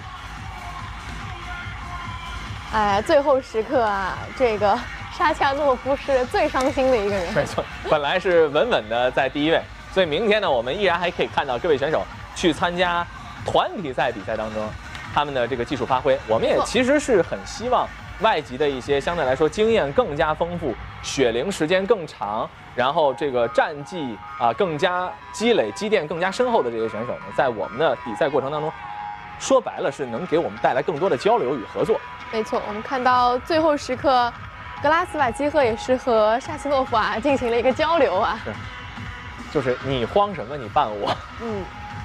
哎，最后时刻啊，这个沙恰诺夫是最伤心的一个人。 没错，本来是稳稳的在第一位，所以明天呢，我们依然还可以看到各位选手去参加团体赛比赛当中他们的这个技术发挥。我们也其实是很希望外籍的一些相对来说经验更加丰富、雪龄时间更长，然后这个战绩啊更加积累、积淀更加深厚的这些选手呢，在我们的比赛过程当中，说白了是能给我们带来更多的交流与合作。 没错，我们看到最后时刻，格拉斯瓦基赫也是和沙奇诺夫啊进行了一个交流啊。 是，就是你慌什么，你办我。嗯。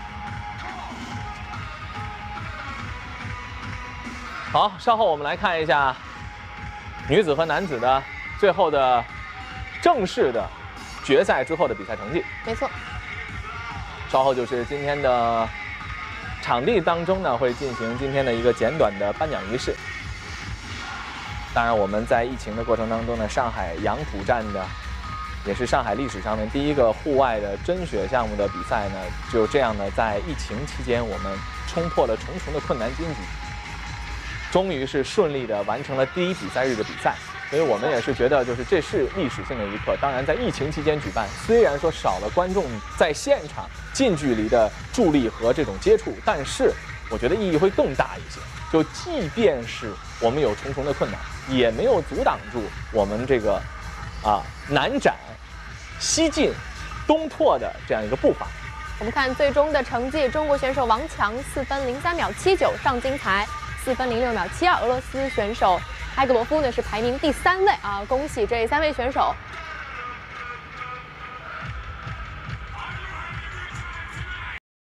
好，稍后我们来看一下女子和男子的最后的正式的决赛之后的比赛成绩。 没错。 稍后就是今天的场地当中呢，会进行今天的一个简短的颁奖仪式。当然，我们在疫情的过程当中呢，上海杨浦站的也是上海历史上面第一个户外的真雪项目的比赛呢，就这样呢，在疫情期间，我们冲破了重重的困难荆棘，终于是顺利的完成了第一比赛日的比赛。所以我们也是觉得，就是这是历史性的一刻。当然，在疫情期间举办，虽然说少了观众在现场近距离的助力和这种接触，但是我觉得意义会更大一些。就即便是我们有重重的困难，也没有阻挡住我们这个啊南展、西进、东拓的这样一个步伐。 我们看最终的成绩，中国选手王强四分零三秒七九，尚金才四分零六秒七二，俄罗斯选手埃格罗夫呢是排名第三位啊！恭喜这三位选手